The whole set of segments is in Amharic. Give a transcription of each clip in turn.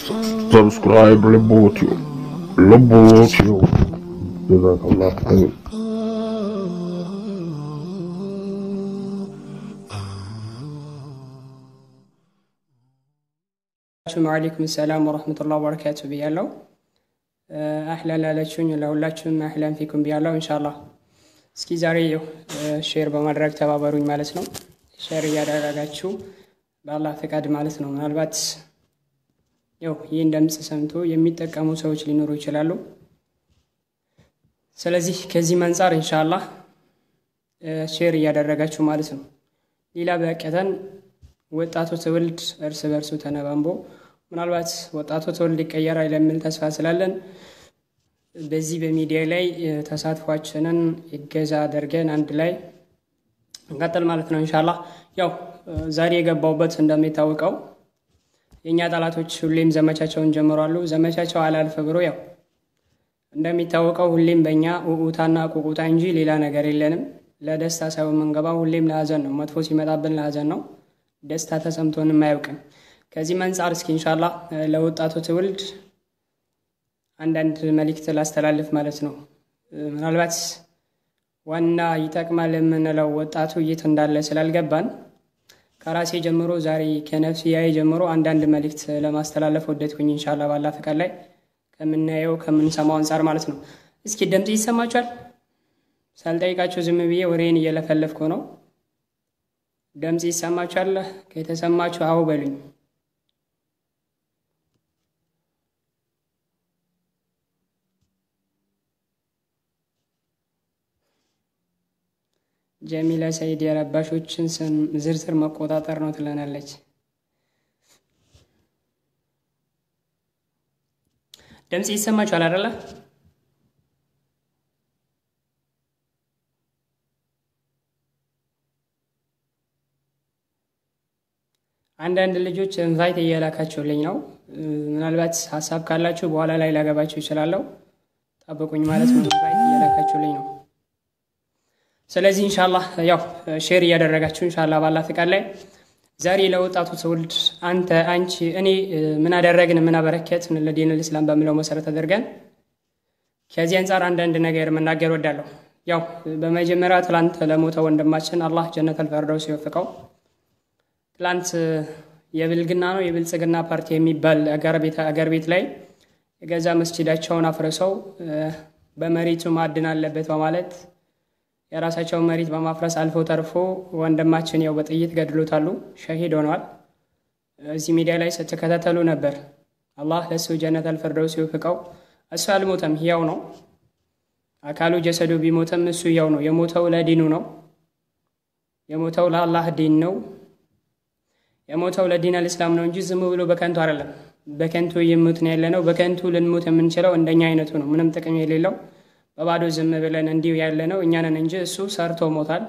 subscribe Lebotio. Jazakallah khair. وعليكم السلام ورحمة الله وبركاته بيالله أهلا لالشون لهولاتشون أهلا فيكم بيالله إن شاء الله እስኪ ዛሬ ሼር በማድረግ ተባበሩኝ ማለት ነው ሼር ያደረጋችሁ በአላህ ፈቃድ ማለት ነው ምናልባት ይሄን ድምጽ ሰምቶ የሚጠቀሙ ሰዎች ሊኖሩ ይችላሉ ስለዚህ ከዚህ መንጻር ኢንሻአላህ ሼር ያደረጋችሁ ማለት ነው ሌላ በቀተን ወጣቱ ትውልድ እርስ በርሱ ተነባንቦ ምናልባት ወጣቱ ትውልድ ይቀየራል ለምን ተስፋ ስላለን በዚህ በሚዲያ ላይ ተሳትፏችንን ይገዛ አድርገን አንድ ላይ እንቀጥል ማለት ነው ኢንሻአላህ ዛሬ የገባውበት እንደሚታወቀው የኛ ጣላቶች ሁሌም ዘመቻቸውን ጀምሯሉ ዘመቻቸው አላልፈ ብሎ እንደሚታወቀው ሁሌም በእኛ ኡኡታና ቁቁታ እንጂ ሌላ ነገር የለንም ለደስታ ሳይሆን መንገባው ሁሌም ለሐዘን ነው መጥፎ ሲመጣብን ለሐዘን ነው ደስታ ተሰምቶን የማያውቅም ከዚህ መንጻር እስኪ ኢንሻአላህ ለወጣቱ ትውልድ አንዳንድ መልእክት ላስተላልፍ ማለት ነው ምናልባት ዋና ይጠቅማል የምንለው ወጣቱ የት እንዳለ ስላልገባን ከራሴ ጀምሮ ዛሬ ከነፍስያዬ ጀምሮ አንዳንድ መልእክት ለማስተላለፍ ወደድኩኝ ኢንሻአላህ ባላህ ፈቃድ ላይ ከምናየው ከምንሰማው አንፃር ማለት ነው እስኪ ድምጽ ይሰማችኋል ሳልጠይቃችሁ ዝም ብዬ ወሬን እየለፈለፍኩ ነው ድምጽ ይሰማችኋል ከተሰማችሁ አው በሉኝ ጀሚላ ሰይድ ያረባሾችን ዝርዝር መቆጣጠር ነው ትለናለች ድምጽ ይሰማችኋል አይደል አንዳንድ ልጆች ኢንቫይት እያላካችሁልኝ ነው ምናልባት ሐሳብ ካላችሁ በኋላ ላይ ላገባችሁ ይችላል ጠብቁኝ ማለት ነው ኢንቫይት እያላካችሁልኝ ነው ስለዚህ ኢንሻአላህ ሼር ያደረጋችሁ ኢንሻአላህ ባላህ ፈቃድ ላይ ዛሬ ለወጣቱ ትውልድ አንቺ እኔ ምን አደረግን ምን አበረከትን ለዲን الاسلام በሚለው መሰረት አድርገን ከዚህ አንፃር አንዳንድ ነገር መናገር ወዳለሁ በመጀመሪያ ትላንት ለሞተው ወንድማችን አላህ ጀነተል ፈርደውስ ይወፍቀው ትላንት የብልግና ነው የብልጽግና ፓርቲ የሚባል አገር ቤት ላይ የገዛ መስጂዳቸውን አፍርሰው በመሪቱ ማድን አለበት በማለት የራሳቸው መሪት በማፍረስ አልፎ ተርፎ ወንድማችን በጥይት ገድሎታሉ ሸሂድ ሆኗል እዚህ ሚዲያ ላይ ስትከታተሉ ነበር አላህ ለሱ ጀነተል ፈርደውስ ይወፍቀው እሱ አልሞተም ያው ነው አካሉ ጀሰዱ ቢሞተም እሱ ያው ነው የሞተው ለዲኑ ነው የሞተው ለአላህ ዲን ነው የሞተው ለዲን الاسلام ነው እንጂ ዝም ብሎ በከንቱ አይደለም በከንቱ ይሞት ነው ያለነው በከንቱ ልንሞት የምንችለው እንደኛ አይነቱ ነው ምንም ጥቅም የሌለው በባዶ ዝም ብለን እንዲው ያለነው እኛ ነን እንጂ እሱ ሰርቶ ሞታል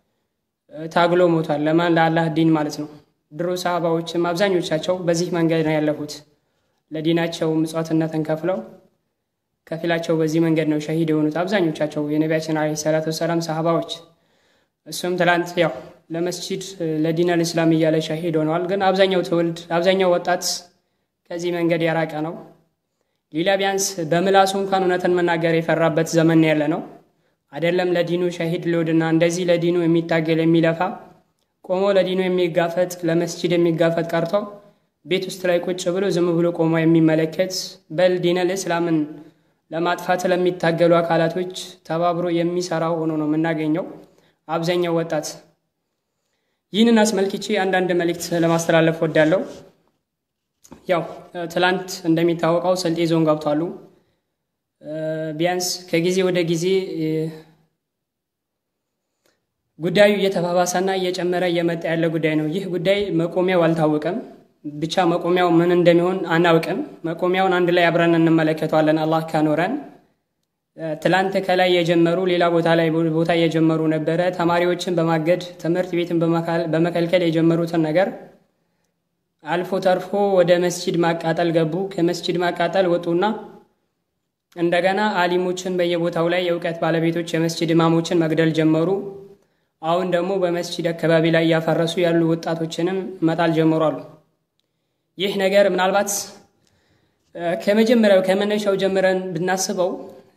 ታግሎ ሞታል ለማን ለአላህ ዲን ማለት ነው ድሮ ሰሃባዎችም አብዛኞቻቸው በዚህ መንገድ ነው ያለፉት ለዲናቸው ምጽዋትነትን ከፍለው ከፊላቸው በዚህ መንገድ ነው ሸሂድ የሆኑት አብዛኞቻቸው የነብያችን አለይሂ ሰላቱ ወሰለም ሰሃባዎች እሱም ትላንት ለመስጂድ ለዲን الاسلام እያለ ሸሂድ ሆኗል ግን አብዛኛው ትውልድ አብዛኛው ወጣት ከዚህ መንገድ ያራቀ ነው ሌላ ቢያንስ በመላሱ እንኳን እውነትን መናገር የፈራበት ዘመን ያለ ነው አይደለም ለዲኑ ሸሂድ ሊወድና እንደዚህ ለዲኑ የሚታገል የሚለፋ ቆሞ ለዲኑ የሚጋፈጥ ለመስጂድ የሚጋፈጥ ቀርቶ ቤት ውስጥ ላይ ቁጭ ብሎ ዝም ብሎ ቆሞ የሚመለከት በል ዲን الاسلامን ለማጥፋት ለሚታገሉ አካላቶች ተባብሮ የሚሰራው ሆኖ ነው የምናገኘው አብዛኛው ወጣት ይህንን አስመልክቼ አንዳንድ መልእክት ለማስተላለፍ ወዳለው ትላንት እንደሚታወቀው ሰልጤ ዞን ገብቷሉ ቢያንስ ከጊዜ ወደ ጊዜ ጉዳዩ እየተባባሰና እየጨመረ እየመጣ ያለ ጉዳይ ነው ይህ ጉዳይ መቆሚያው አልታወቀም ብቻ መቆሚያው ምን እንደሚሆን አናውቅም መቆሚያውን አንድ ላይ አብረን እንመለከታለን አላህ ካኖረን ትላንት ከላይ የጀመሩ ሌላ ቦታ የጀመሩ ነበር ተማሪዎችን በማገድ ትምህርት ቤትን በመከልከል የጀመሩትን ነገር አልፎ ተርፎ ወደ መስጂድ ማቃጠል ገቡ ከመስጂድ ማቃጠል ወጡና እንደገና አሊሞችን በየቦታው ላይ የውቀት ባለቤቶች የመስጂድ ኢማሞችን መግደል ጀመሩ አሁን ደግሞ በመስጂድ አካባቢ ላይ ያፈረሱ ያሉ ወጣቶችንም መጣል ጀመሯል ይህ ነገር ምናልባት ከመጀመሪያው ከመነሻው ጀምረን ብናስበው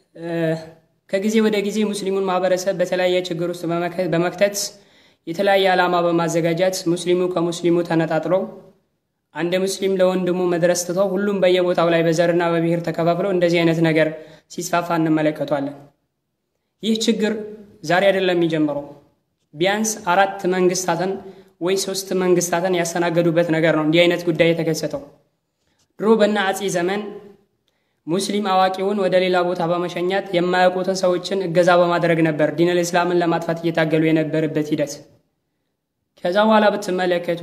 ከጊዜ ወደ ጊዜ ሙስሊሙን ማህበረሰብ በተለያየ ችግር ውስጥ በመክተት የተለያየ ዓላማ በማዘጋጀት ሙስሊሙ ከሙስሊሙ ተነጣጥሎ አንድ ሙስሊም ለወንድሙ መድረስ ትቶ ሁሉም በየቦታው ላይ በዘርና በብሔር ተከፋፍለው እንደዚህ አይነት ነገር ሲስፋፋ እንመለከታለን። ይህ ችግር ዛሬ አይደለም የሚጀምረው። ቢያንስ 4 መንግስታትን ወይ 3 መንግስታትን ያስተናገዱበት ነገር ነው እንዲህ አይነት ጉዳይ የተከሰተው። ድሮ በአፄ ዘመን ሙስሊም አዋቂውን ወደ ሌላ ቦታ በመሸኛት የማያውቁትን ሰዎችን እገዛ በማድረግ ነበር ዲነል እስላምን ለማጥፋት እየታገሉ የነበረበት ሂደት። ከዛ በኋላ ብትመለከቱ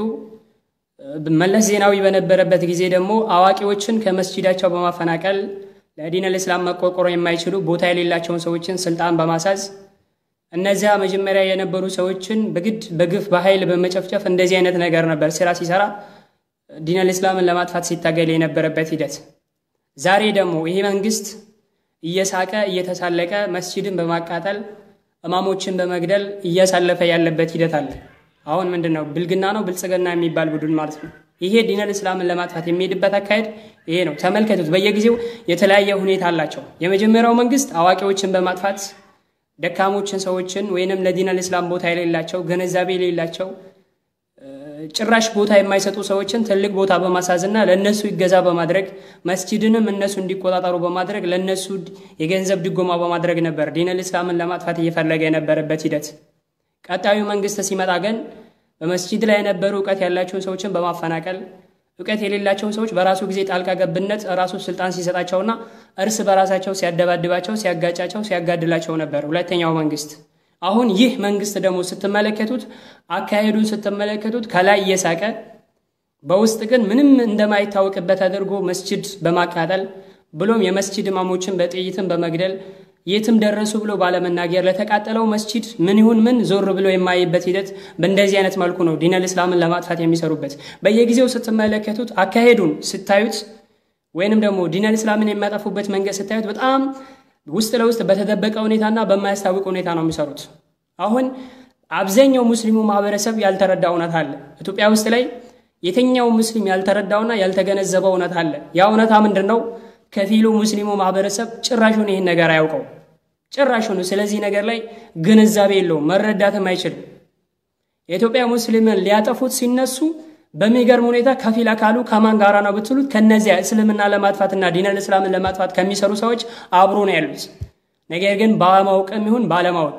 መለስ ዜናዊ በነበረበት ጊዜ ደግሞ አዋቂዎችን ከመስጂዳቸው በማፈናቀል ለዲነል እስላም መቆርቆር የማይችሉ ቦታ የሌላቸውን ሰዎችን ስልጣን በማሳዝ እነዚያ መጀመሪያ የነበሩ ሰዎችን በግድ በግፍ በኃይል በመጨፍጨፍ እንደዚህ አይነት ነገር ነበር ስራ ሲሰራ ዲነል እስላምን ለማጥፋት ሲታገል የነበረበት ሂደት። ዛሬ ደግሞ ይሄ መንግስት እየሳቀ እየተሳለቀ መስጂድን በማቃጠል እማሞችን በመግደል እያሳለፈ ያለበት ሂደት አለ። አሁን ምንድነው ብልግና ነው ብልጽግና የሚባል ቡድን ማለት ነው። ይሄ ዲነል እስላምን ለማጥፋት የሚሄድበት አካሄድ ይሄ ነው። ተመልከቱት። በየጊዜው የተለያየ ሁኔታ አላቸው። የመጀመሪያው መንግስት አዋቂዎችን በማጥፋት ደካሞችን ሰዎችን ወይንም ለዲነል እስላም ቦታ የሌላቸው ግንዛቤ የሌላቸው ጭራሽ ቦታ የማይሰጡ ሰዎችን ትልቅ ቦታ በማሳዝና ለነሱ ይገዛ በማድረግ መስጂድንም እነሱ እንዲቆጣጣሩ በማድረግ ለነሱ የገንዘብ ድጎማ በማድረግ ነበር ዲነል እስላምን ለማጥፋት እየፈለገ የነበረበት ሂደት። ቀጣዩ መንግስት ሲመጣ ግን በመስጂድ ላይ የነበሩ ዕውቀት ያላቸውን ሰዎችን በማፈናቀል ዕውቀት የሌላቸውን ሰዎች በራሱ ጊዜ ጣልቃ ገብነት ራሱ ስልጣን ሲሰጣቸውና እርስ በራሳቸው ሲያደባድባቸው ሲያጋጫቸው ሲያጋድላቸው ነበር ሁለተኛው መንግስት። አሁን ይህ መንግስት ደግሞ ስትመለከቱት አካሄዱን ስትመለከቱት ከላይ እየሳቀ በውስጥ ግን ምንም እንደማይታወቅበት አድርጎ መስጂድ በማቃጠል ብሎም የመስጂድ ኢማሞችን በጥይትን በመግደል የትም ደረሱ ብሎ ባለመናገር ለተቃጠለው መስጂድ ምን ይሁን ምን ዞር ብሎ የማይበት ሂደት በእንደዚህ አይነት መልኩ ነው ዲነል እስላምን ለማጥፋት የሚሰሩበት። በየጊዜው ስትመለከቱት አካሄዱን ስታዩት ወይንም ደግሞ ዲነል እስላምን የሚያጠፉበት መንገድ ስታዩት በጣም ውስጥ ለውስጥ በተደበቀ ሁኔታና በማያስታውቅ ሁኔታ ነው የሚሰሩት። አሁን አብዛኛው ሙስሊሙ ማህበረሰብ ያልተረዳው እውነት አለ። ኢትዮጵያ ውስጥ ላይ የትኛው ሙስሊም ያልተረዳውና ያልተገነዘበው እውነት አለ። ያ እውነታ ምንድነው? ከፊሉ ሙስሊሙ ማህበረሰብ ጭራሹን ይሄን ነገር አያውቀው። ጭራሹን ስለዚህ ነገር ላይ ግንዛቤ የለውም፣ መረዳትም አይችልም። የኢትዮጵያ ሙስሊምን ሊያጠፉት ሲነሱ በሚገርም ሁኔታ ከፊል አካሉ ከማን ጋራ ነው ብትሉት ከነዚያ እስልምና ለማጥፋትና ዲነል እስላምን ለማጥፋት ከሚሰሩ ሰዎች አብሮ ነው ያሉት። ነገር ግን ባለማወቅም ይሁን ባለማወቅ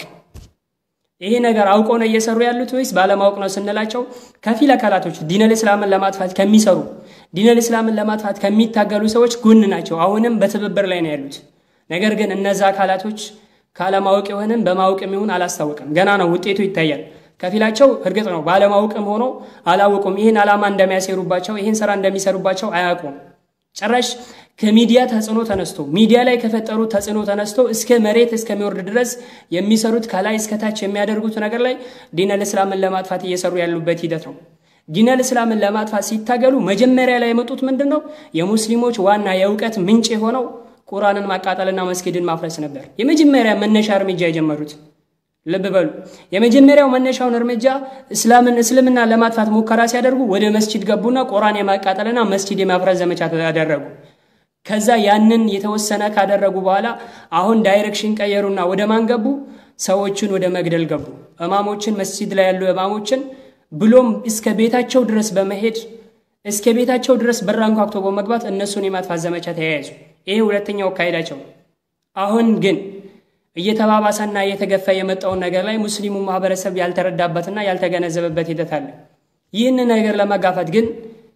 ይሄ ነገር አውቆ ነው እየሰሩ ያሉት ወይስ ባለማወቅ ነው ስንላቸው ከፊል አካላቶች ዲነል እስላምን ለማጥፋት ከሚሰሩ ዲነል እስላምን ለማጥፋት ከሚታገሉ ሰዎች ጎን ናቸው። አሁንም በትብብር ላይ ነው ያሉት። ነገር ግን እነዛ አካላቶች ካለማወቅ ይሆንም በማወቅም ይሁን አላስታወቅም ገና ነው ውጤቱ ይታያል። ከፊላቸው እርግጥ ነው ባለማወቅም ሆኖ አላወቁም ይሄን ዓላማ እንደሚያሰሩባቸው ይሄን ስራ እንደሚሰሩባቸው አያውቁም። ጭራሽ ከሚዲያ ተጽዕኖ ተነስቶ ሚዲያ ላይ ከፈጠሩ ተጽዕኖ ተነስቶ እስከ መሬት እስከሚወርድ ድረስ የሚሰሩት ከላይ እስከ ታች የሚያደርጉት ነገር ላይ ዲነል እስላምን ለማጥፋት እየሰሩ ያሉበት ሂደት ነው። ዲነል እስላምን ለማጥፋት ሲታገሉ መጀመሪያ ላይ የመጡት ምንድነው? የሙስሊሞች ዋና የዕውቀት ምንጭ የሆነው ቁርአንን ማቃጠልና መስጊድን ማፍረስ ነበር የመጀመሪያ መነሻ እርምጃ የጀመሩት። ልብ በሉ። የመጀመሪያው መነሻውን እርምጃ እስልምና ለማጥፋት ሙከራ ሲያደርጉ ወደ መስጂድ ገቡና ቁርአን የማቃጠልና መስጂድ የማፍረስ ዘመቻ ተደረጉ። ከዛ ያንን የተወሰነ ካደረጉ በኋላ አሁን ዳይሬክሽን ቀየሩና ወደ ማን ገቡ? ሰዎችን ወደ መግደል ገቡ። ኢማሞችን መስጂድ ላይ ያሉ ኢማሞችን ብሎም እስከ ቤታቸው ድረስ በመሄድ እስከ ቤታቸው ድረስ በራንኳክቶ በመግባት እነሱን የማጥፋት ዘመቻ ተያያዙ። ይሄ ሁለተኛው ካይዳቸው። አሁን ግን እየተባባሰና እየተገፋ የመጣውን ነገር ላይ ሙስሊሙ ማህበረሰብ ያልተረዳበትና ያልተገነዘበበት ሂደት አለ። ይህን ነገር ለማጋፋት ግን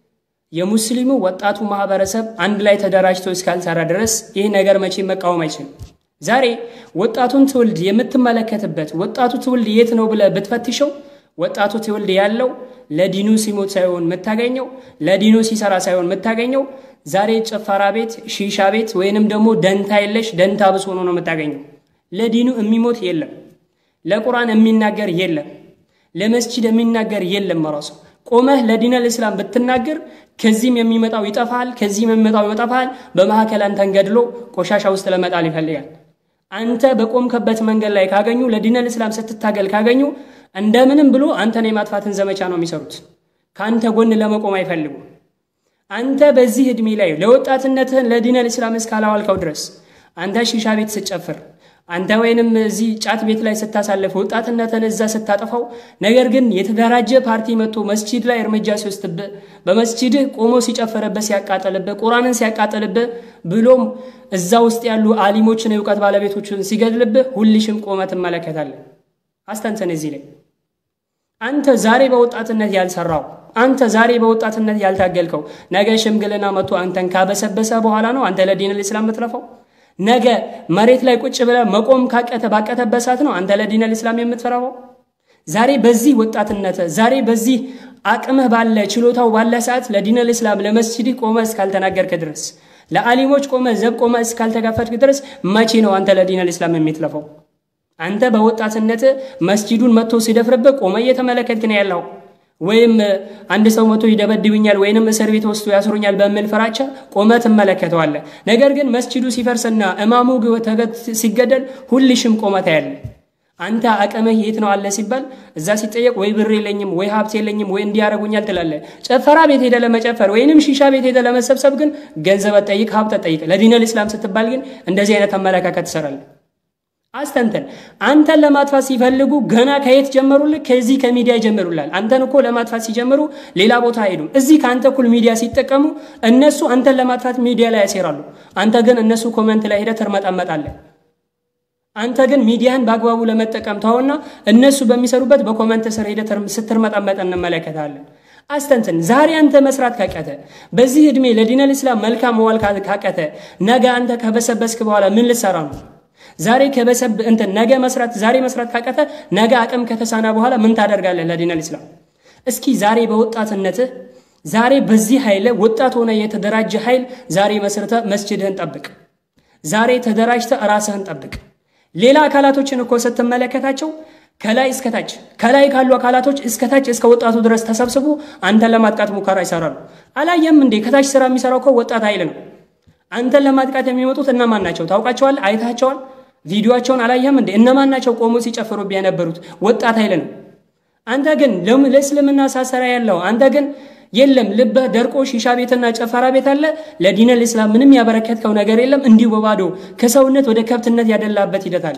የሙስሊሙ ወጣቱ ማህበረሰብ አንድ ላይ ተደራጅቶ እስካልሰራ ድረስ ይህ ነገር መቼ መቃወም አይችልም። ዛሬ ወጣቱን ትውልድ የምትመለከትበት ወጣቱ ትውልድ የት ነው ብለ ብትፈትሸው ወጣቱ ትውልድ ያለው ለዲኑ ሲሞት ሳይሆን መታገኘው ለዲኑ ሲሰራ ሳይሆን መታገኘው ዛሬ ጭፈራ ቤት ሺሻ ቤት ወይንም ደግሞ ደንታ የለሽ ደንታ ብሶ ነው መታገኘው። ለዲኑ የሚሞት የለም፣ ለቁርአን የሚናገር የለም፣ ለመስጂድ የሚናገር የለም። ራሱ ቆመህ ለዲነል እስላም ብትናገር ከዚህም የሚመጣው ይጠፋል ከዚህም የሚመጣው ይጠፋል። በመሐከል አንተን ገድሎ ቆሻሻ ውስጥ ለመጣል ይፈልጋል። አንተ በቆምከበት መንገድ ላይ ካገኙ ለዲነል እስላም ስትታገል ካገኙ እንደምንም ብሎ አንተን የማጥፋትን ዘመቻ ነው የሚሰሩት። ካንተ ጎን ለመቆም አይፈልጉም። አንተ በዚህ እድሜ ላይ ለወጣትነትህን ለዲን አልእስላም እስካላዋልከው ድረስ አንተ ሺሻ ቤት ስጨፍር አንተ ወይንም እዚህ ጫት ቤት ላይ ስታሳልፍ ወጣትነትህን እዛ ስታጠፋው ነገር ግን የተደራጀ ፓርቲ መጥቶ መስጂድ ላይ እርምጃ ሲወስድብህ በመስጂድ ቆሞ ሲጨፈረበት ሲያቃጠልብህ ቁርአንን ሲያቃጠልብህ ብሎም እዛ ውስጥ ያሉ ዓሊሞችን የውቀት ባለቤቶችን ሲገድልብህ ሁልሽም ቆመህ ትመለከታለህ አስተንተን እዚህ ላይ አንተ ዛሬ በወጣትነት ያልሰራው አንተ ዛሬ በወጣትነት ያልታገልከው ነገ ሽምግልና መጥቶ አንተን ካበሰበሰ በኋላ ነው አንተ ለዲን አልእስላም የምትለፋው ነገ መሬት ላይ ቁጭ ብለህ መቆም ባቀተበሳት ነው አንተ ለዲን አልእስላም የምትፈራው ዛሬ በዚህ ወጣትነት ዛሬ በዚህ አቅምህ ባለ ችሎታው ባለ ሰዓት ለዲን አልእስላም ለመስጂድ ቆመህ እስካልተናገርክ ድረስ ለዓሊሞች ቆመህ ዘብ ቆመህ እስካልተጋፈጥክ ድረስ መቼ ነው አንተ ለዲን አልእስላም የምትለፋው አንተ በወጣትነት መስጂዱን መጥቶ ሲደፍርብህ ቆመህ እየተመለከትክ ነው ያለው ወይም አንድ ሰው መጥቶ ይደበድብኛል ወይንም እስር ቤት ወስዶ ያስሩኛል በሚል ፍራቻ ቆመህ ትመለከተዋለህ ነገር ግን መስጂዱ ሲፈርስና ኢማሙ ሲገደል ሁልሽም ቆመህ ታያለህ አንተ አቅምህ የት ነው አለ ሲባል እዛ ሲጠየቅ ወይ ብር የለኝም ወይ ሀብት የለኝም ወይ እንዲያረጉኛል ትላለህ ጨፈራ ቤት ሄደ ለመጨፈር ወይንም ሺሻ ቤት ሄደ ለመሰብሰብ ግን ገንዘብ ጠይቅ ሀብት ጠይቅ ለዲን አልእስላም ስትባል ግን እንደዚህ አይነት አመለካከት ትሰራለህ አስተንተን አንተን ለማጥፋት ሲፈልጉ ገና ከየት ጀመሩልህ ከዚህ ከሚዲያ ጀመሩላል አንተን እኮ ለማጥፋት ሲጀምሩ ሌላ ቦታ ሄዱ እዚህ ካንተ እኩል ሚዲያ ሲጠቀሙ እነሱ አንተን ለማጥፋት ሚዲያ ላይ ያሰራሉ አንተ ግን እነሱ ኮሜንት ላይ ሄደ ተርመጣመጣለህ አንተ ግን ሚዲያን በአግባቡ ለመጠቀም ታውና እነሱ በሚሰሩበት በኮሜንት ስር ሄደ ስትርመጣመጥ እንመለከታለን አስተንተን ዛሬ አንተ መስራት ካቀተ በዚህ እድሜ ለዲን አልእስላም መልካም መዋል ካቀተ ነገ አንተ ከበሰበስክ በኋላ ምን ልሰራ ነው ዛሬ ከበሰብ እንተ ነገ መስራት ዛሬ መስራት ካቀተ ነገ አቅም ከተሳና በኋላ ምን ታደርጋለህ ለዲን አልእስላም እስኪ ዛሬ በወጣትነት ዛሬ በዚህ ኃይል ወጣት ሆነ የተደራጀ ኃይል ዛሬ መስርተ መስጂድህን ጠብቅ ዛሬ ተደራጅተ ራስህን ጠብቅ ሌላ አካላቶችን እኮ ስትመለከታቸው ከላይ እስከታች ከላይ ካሉ አካላቶች እስከታች እስከ ወጣቱ ድረስ ተሰብስቡ አንተ ለማጥቃት ሙከራ ይሰራሉ አላየም እንዴ ከታች ስራ የሚሰራው እኮ ወጣት ኃይል ነው አንተ ለማጥቃት የሚመጡት እነማን ናቸው ታውቃቸዋል አይታቸዋል ቪዲዮአቸውን አላየም እንዴ እነማን ናቸው ቆሞ ሲጨፍሩ ቢያነበሩት ወጣት ኃይል ነው አንተ ግን ለእስልምና ሳሰራ ያለው አንተ ግን የለም ልበ ደርቆ ሺሻ ቤትና ጨፈራ ቤት አለ ለዲን አልእስላም ምንም ያበረከተው ነገር የለም እንዲሁ በባዶ ከሰውነት ወደ ከብትነት ያደላበት ይደታል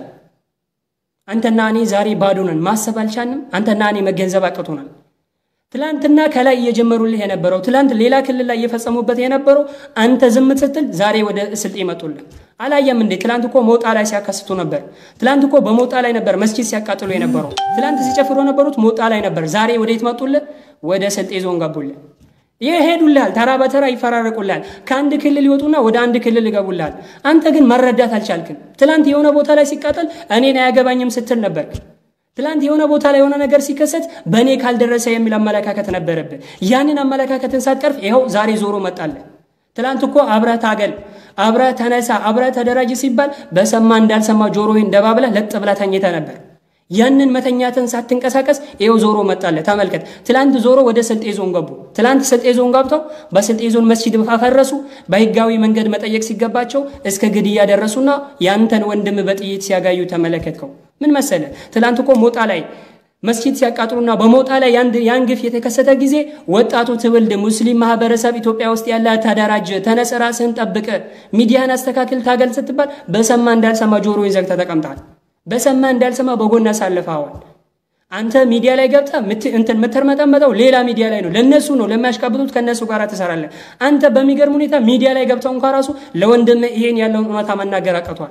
አንተና እኔ ዛሬ ባዶ ነን ማሰብ አልቻንም አንተና እኔ መገንዘብ አቅቶናል ትላንትና ከላይ እየጀመሩልህ የነበረው ትላንት ሌላ ክልል ላይ እየፈጸሙበት የነበረው አንተ ዝም ስትል ዛሬ ወደ ስልጤ መጡልህ አላየም እንዴ ትላንት እኮ ሞጣ ላይ ሲያከስቱ ነበር ትላንት እኮ በሞጣ ላይ ነበር መስጂድ ሲያቃጥሉ የነበረው ትላንት ሲጨፍሩ የነበሩት ሞጣ ላይ ነበር ዛሬ ወዴት መጡልህ ወደ ስልጤ ዞን ገቡልህ ይሄዱልሃል ተራ በተራ ይፈራረቁልሃል ከአንድ ክልል ይወጡና ወደ አንድ ክልል ይገቡልሃል አንተ ግን መረዳት አልቻልክም ትላንት የሆነ ቦታ ላይ ሲቃጠል እኔን አያገባኝም ስትል ነበር ትላንት የሆነ ቦታ ላይ የሆነ ነገር ሲከሰት በኔ ካልደረሰ የሚል አመለካከት ነበረብህ ያንን አመለካከትን ሳትቀርፍ ይሄው ዛሬ ዞሮ መጣለ ትላንት እኮ አብረህ ታገል አብረህ ተነሳ አብረህ ተደራጅ ሲባል በሰማ እንዳልሰማ ጆሮዬን ደባብለህ ለጥብላ ተኝተህ ነበር ያንን መተኛትን ሳትንቀሳቀስ ይሄው ዞሮ መጣለ ተመልከት ትላንት ዞሮ ወደ ስልጤ ዞን ገቡ ትላንት ስልጤ ዞን ገብተው በስልጤ ዞን መስጂድ አፈረሱ በህጋዊ መንገድ መጠየቅ ሲገባቸው እስከ ግድያ ያደረሱና ያንተን ወንድም በጥይት ሲያጋዩ ተመለከትከው ምን መሰለ ትላንት እኮ ሞጣ ላይ መስጂድ ሲያቃጥሉና በሞጣ ላይ ያን ግፍ የተከሰተ ጊዜ ወጣቱ ትውልድ ሙስሊም ማህበረሰብ ኢትዮጵያ ውስጥ ያለ ተደራጀ ተነስ ራስህን ጠብቀ ሚዲያን አስተካክል ታገል ስትባል በሰማ እንዳልሰማ ጆሮዬን ዘግተህ ተቀምጠሃል በሰማ እንዳልሰማ በጎና ሳልፋዋል አንተ ሚዲያ ላይ ገብተህ እንትን ምትርመጠመጠው ሌላ ሚዲያ ላይ ነው ለነሱ ነው ለማሽቃብጡት ከነሱ ጋር ተሰራለ አንተ በሚገርም ሁኔታ ሚዲያ ላይ ገብተው እንኳን ራሱ ለወንድም ይሄን ያለውን እውነታ መናገር አቀቷል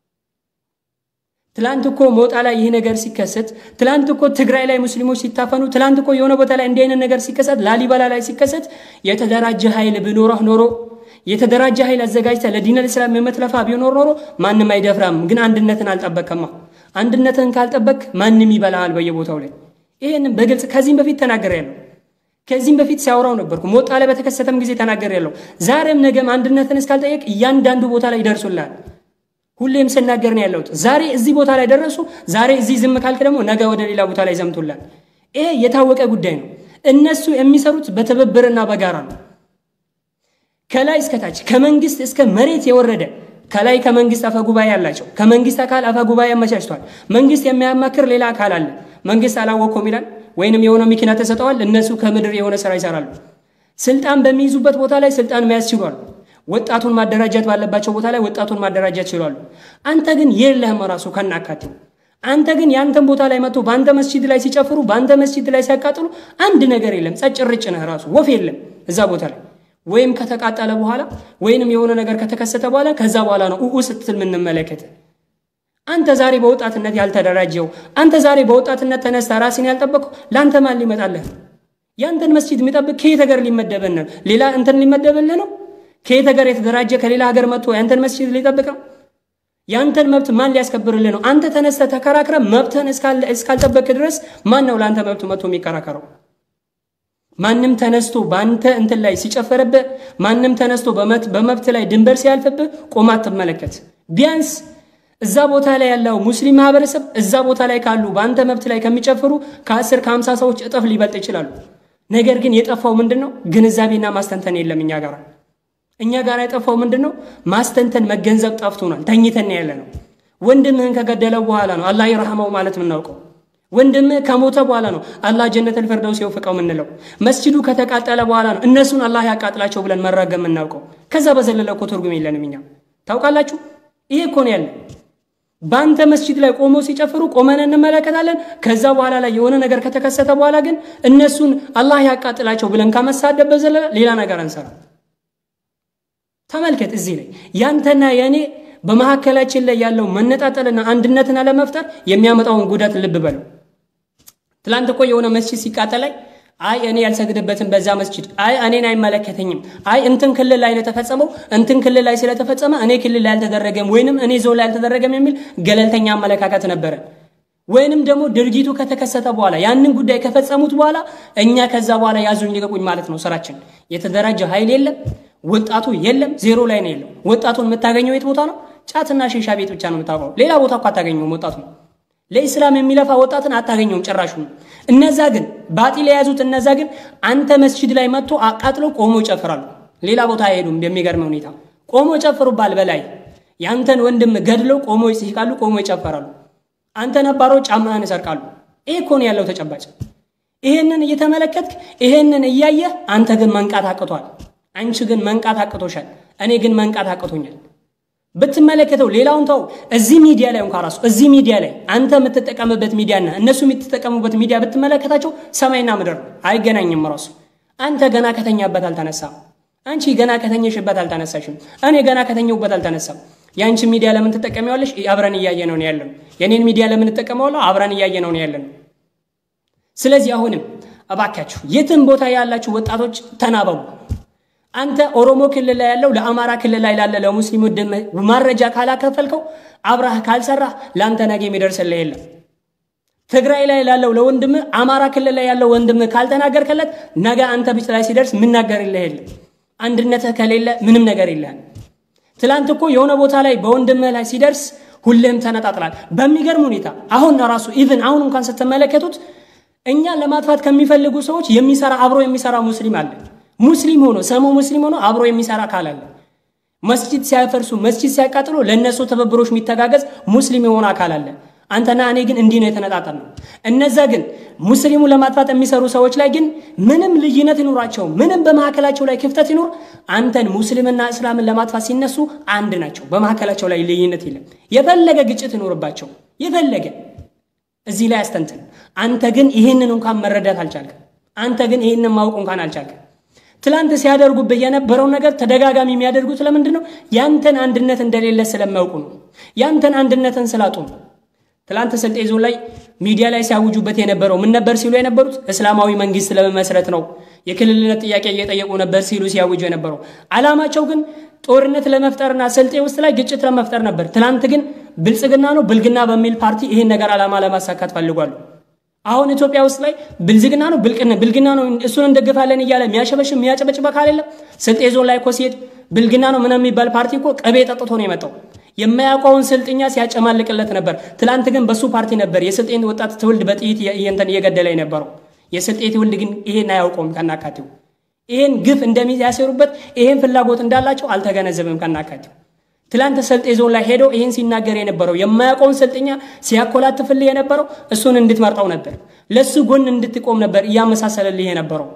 ትላንት እኮ ሞጣ ላይ ይሄ ነገር ሲከሰት ትላንት እኮ ትግራይ ላይ ሙስሊሞች ሲታፈኑ ትላንት እኮ የሆነ ቦታ ላይ እንዲህ አይነት ነገር ሲከሰት ላሊበላ ላይ ሲከሰት የተደራጀ ኃይል ቢኖርህ ኖሮ የተደራጀ ኃይል አዘጋጅተ ለዲን አልእስላም የምትለፋ ቢኖር ኖሮ ማንንም አይደፍራም ግን አንድነትን አልጠበቀማ አንድነትን ካልጠበቅ ማንንም ይበላል በየቦታው ላይ ይሄንን በግልጽ ከዚህም በፊት ተናገርያለሁ ከዚህም በፊት ሲያወራው ነበርኩ ሞጣ ላይ በተከሰተም ጊዜ ተናገርያለሁ ዛሬም ነገም አንድነትን እስካልጠየቅ እያንዳንዱ ቦታ ላይ ይደርሱልሃል ሁሌም ስናገር ነው ያለሁት ዛሬ እዚህ ቦታ ላይ ደረሱ ዛሬ እዚህ ዝም ካልክ ደግሞ ነገ ወደ ሌላ ቦታ ላይ ዘምቱልሃል ይሄ የታወቀ ጉዳይ ነው እነሱ የሚሰሩት በትብብርና በጋራ ነው ከላይ እስከታች ከመንግስት እስከ መሬት የወረደ ከላይ ከመንግስት አፈጉባኤ ያላቸው ከመንግስት አካል አፈጉባኤ ያመቻችቷል መንግስት የሚያማክር ሌላ አካል አለ መንግስት አላወቀውም ይላል ወይንም የሆነ መኪና ተሰጠዋል እነሱ ከምድር የሆነ ስራ ይሰራሉ ስልጣን በሚይዙበት ቦታ ላይ ስልጣን መያዝ ይችላሉ ወጣቱን ማደራጀት ባለባቸው ቦታ ላይ ወጣቱን ማደራጀት ይችላሉ አንተ ግን የለህም ራሱ ከናካቴ አንተ ግን ያንተን ቦታ ላይ መጥቶ ባንተ መስጂድ ላይ ሲጨፍሩ ባንተ መስጂድ ላይ ሲያቃጥሉ አንድ ነገር የለም ጸጭርጭ ነህ ራሱ ወፍ የለም እዛ ቦታ ላይ ወይም ከተቃጠለ በኋላ ወይንም የሆነ ነገር ከተከሰተ በኋላ ከዛ በኋላ ነው ስትል ምን እንመለከተ አንተ ዛሬ በወጣትነት ያልተደራጀው አንተ ዛሬ በወጣትነት ተነስተ ራስን ያልጠበቀው ላንተ ማን ሊመጣልህ ያንተን መስጂድ የሚጠብቅ ከየት ሀገር ሊመደበን ነው ሌላ እንትን ሊመደበልህ ነው ከየት ሀገር የተደራጀ ከሌላ ሀገር መጥቶ ያንተን መስጂድ ሊጠብቀው ያንተን መብት ማን ሊያስከብርልህ ነው አንተ ተነስተ ተከራክረ መብትህን እስካልጠበቅ ድረስ ማን ነው ላንተ መብት መጥቶ የሚከራከረው ማንንም ተነስቶ ባንተ እንትን ላይ ሲጨፈረብህ ማንንም ተነስቶ በመብት ላይ ድንበር ሲያልፍብህ ቆማት ተመለከት ቢያንስ እዛ ቦታ ላይ ያለው ሙስሊም ማህበረሰብ እዛ ቦታ ላይ ካሉ ባንተ መብት ላይ ከሚጨፍሩ ከ10 ከ50 ሰዎች እጥፍ ሊበልጥ ይችላል ነገር ግን የጠፋው ምንድነው ግንዛቤና ማስተንተን የለም እኛ ጋር የጠፋው ምንድነው ማስተንተን መገንዘብ ጠፍቶናል ተኝተን ያለነው ወንድምህን ከገደለው በኋላ ነው አላህ ይርሐመው ማለት ምንናውቀው ወንድምህ ከሞተ በኋላ ነው አላህ ጀነተል ፈርደውስ ይወፍቀው ምንለው መስጂዱ ከተቃጠለ በኋላ ነው እነሱን አላህ ያቃጥላቸው ብለን መረገም ምናውቀው ከዛ በዘለለ እኮ ትርጉም የለንም እኛ ታውቃላችሁ ይሄ እኮ ነው ያለ ባንተ መስጂድ ላይ ቆሞ ሲጨፍሩ ቆመን እንመለከታለን ከዛ በኋላ ላይ የሆነ ነገር ከተከሰተ በኋላ ግን እነሱን አላህ ያቃጥላቸው ብለን ከመሳደብ በዘለለ ሌላ ነገር አንሰራ ተመልከት እዚህ ላይ ያንተና ያኔ በመሐከላችን ላይ ያለው መነጣጠልና አንድነትን ለመፍጠር የሚያመጣውን ጉዳት ልብ በለው ትላንት እኮ የሆነ መስጂድ ሲቃጠል አይ እኔ ያልሰግድበትን በዛ መስጂድ አይ እኔን አይመለከተኝም አይ እንትን ክልል ላይ ተፈጸመው እንትን ክልል ላይ ስለተፈጸመ እኔ ክልል ላይ ያልተደረገም ወይንም እኔ ዞን ላይ ያልተደረገም የሚል ገለልተኛ አመለካከት ነበር ወይንም ደግሞ ድርጊቱ ከተከሰተ በኋላ ያንን ጉዳይ ከፈጸሙት በኋላ እኛ ከዛ በኋላ ያዙኝ ልቀቁኝ ማለት ነው ስራችን የተደራጀ ኃይል የለም ወጣቱ የለም ዜሮ ላይ ነው ያለው ወጣቱን መታገኘው የት ቦታ ነው ጫትና ሺሻ ቤት ብቻ ነው መታወቀው ሌላ ቦታ እኮ አታገኘው ወጣቱ ለኢስላም የሚለፋ ወጣትን አታገኘው ጭራሹ እነዛ ግን ባጢል ያዙት እነዛ ግን አንተ መስጂድ ላይ መጥቶ አቃጥሎ ቆሞ ይጨፍራሉ ሌላ ቦታ አይሄዱም በሚገርም ሁኔታ ቆሞ ይጨፍሩባል በላይ ያንተን ወንድም ገድለው ቆሞ ይስቃሉ ቆሞ ይጨፍራሉ አንተ ነባሮ ጫማህን ይሰርቃሉ ይሄ እኮ ነው ያለው ተጨባጭ ይሄንን እየተመለከትክ ይሄንን እያየህ አንተ ግን መንቃት አቅቷል አንቺ ግን መንቃት አቅቶሻል እኔ ግን መንቃት አቅቶኛል በትመለከተው ሌላውን ተው እዚህ ሚዲያ ላይ እንኳን ራሱ እዚህ ሚዲያ ላይ አንተ የምትጠቀምበት ሚዲያና እነሱ የምትጠቀሙበት ሚዲያ በትመለከታቸው ሰማይና ምድር አይገናኝም ራሱ አንተ ገና ከተኛበት አልተነሳም አንቺ ገና ከተኘሽበት አልተነሳሽም እኔ ገና ከተኘውበት አልተነሳም ያንቺ ሚዲያ ለምን ተጠቀሚዋለሽ አብረን ያያየነው ነው ያለው የኔን ሚዲያ ለምን ተጠቀመዋለሁ አብረን ያያየነው ነው ያለው ስለዚህ አሁንም አባካችሁ የትም ቦታ ያላችሁ ወጣቶች ተናበቡ አንተ ኦሮሞ ክልል ላይ ያለው ለአማራ ክልል ላይ ያለ ለሙስሊሙ ደም ማረጃ ካላከፈልከው አብራህ ካልሰራ ላንተ ነገ የሚደርስልህ የለም ትግራይ ላይ ያለው ለወንድም አማራ ክልል ላይ ያለው ወንድም ካልተናገርከለት ነገ አንተ ብቻ ላይ ሲደርስ ምን ናገርልህ የለም አንድነት ከሌለ ምንም ነገር የለም ትላንት እኮ የሆነ ቦታ ላይ በወንድም ላይ ሲደርስ ሁሉም ተነጣጥላል በሚገርም ሁኔታ አሁን ራሱ ኢቭን አሁን እንኳን ስትመለከቱት እኛ ለማጥፋት ከሚፈልጉ ሰዎች የሚሰራ አብሮ የሚሰራ ሙስሊም አለ ሙስሊም ሆኖ ሰሞ ሙስሊም ሆኖ አብሮ የሚሰራ ካላለ መስጂድ ሲያፈርሱ መስጂድ ሲያቃጥሉ ለነሱ ተበብሮሽ የሚተጋገዝ ሙስሊም የሆነ አካል አለ አንተና እኔ ግን እንዲህ ነው የተነጣጣነው እነዛ ግን ሙስሊሙ ለማጥፋት የሚሰሩ ሰዎች ላይ ግን ምንም ልዩነት ይኖራቸው ምንም በመሐከላቸው ላይ ክፍተት ይኖር አንተን ሙስሊምና እስላምን ለማጥፋት ሲነሱ አንድ ናቸው በመሐከላቸው ላይ ልዩነት የለም የፈለገ ግጭት ይኖርባቸው የፈለገ እዚህ ላይ አስተንተን አንተ ግን ይሄንን እንኳን መረዳት አልቻልከም አንተ ግን ይሄንን ማወቅ እንኳን አልቻልከም ትላንት ሲያደርጉበት የነበረው ነገር ተደጋጋሚ የሚያደርጉት ለምንድነው ያንተን አንድነት እንደሌለ ስለማውቁ ነው ያንተን አንድነትን ስላጡ ነው ትላንት ስልጤ ዞን ላይ ሚዲያ ላይ ሲያውጁበት የነበረው ምን ነበር ሲሉ የነበሩት እስላማዊ መንግስት ለመመስረት ነው የክልልነት ጥያቄ እየጠየቁ ነበር ሲሉ ሲያውጁ የነበረው አላማቸው ግን ጦርነት ለመፍጠርና ስልጤ ውስጥ ላይ ግጭት ለመፍጠር ነበር ትላንት ግን ብልጽግና ነው ብልግና በሚል ፓርቲ ይሄን ነገር አላማ ለማሳካት ፈልጓል አሁን ኢትዮጵያ ውስጥ ላይ ብልጽግና ነው ብልግና ነው እሱን እንደገፋለን ይያለ የሚያሸበሽም የሚያጨበጭበ ካለለ ስልጤ ዞን ላይ ኮሲት ብልግና ነው ምን የሚባል ፓርቲ እኮ ቀቤ ጠጥቶ ነው የመጣው የማያውቀውን ስልጥኛ ሲያጨማልቅለት ነበር ትላንት ግን በሱ ፓርቲ ነበር የስልጤን ወጣት ትውልድ በጥይት እየገደለ የነበረው የስልጤ ትውልድ ግን ይሄን አያውቀውም ከናካቴው ይሄን ግፍ እንደሚያሰሩበት ይሄን ፍላጎት እንዳላቸው አልተገነዘበም ከናካቴው ትላንት ስልጤ ዞን ላይ ሄዶ ይሄን ሲናገር የነበረው የማያውቀውን ስልጥኛ ሲያኮላትፍልህ የነበረው እሱን እንድትመርጣው ነበር ለሱ ጎን እንድትቆም ነበር ያመሳሰለልህ የነበረው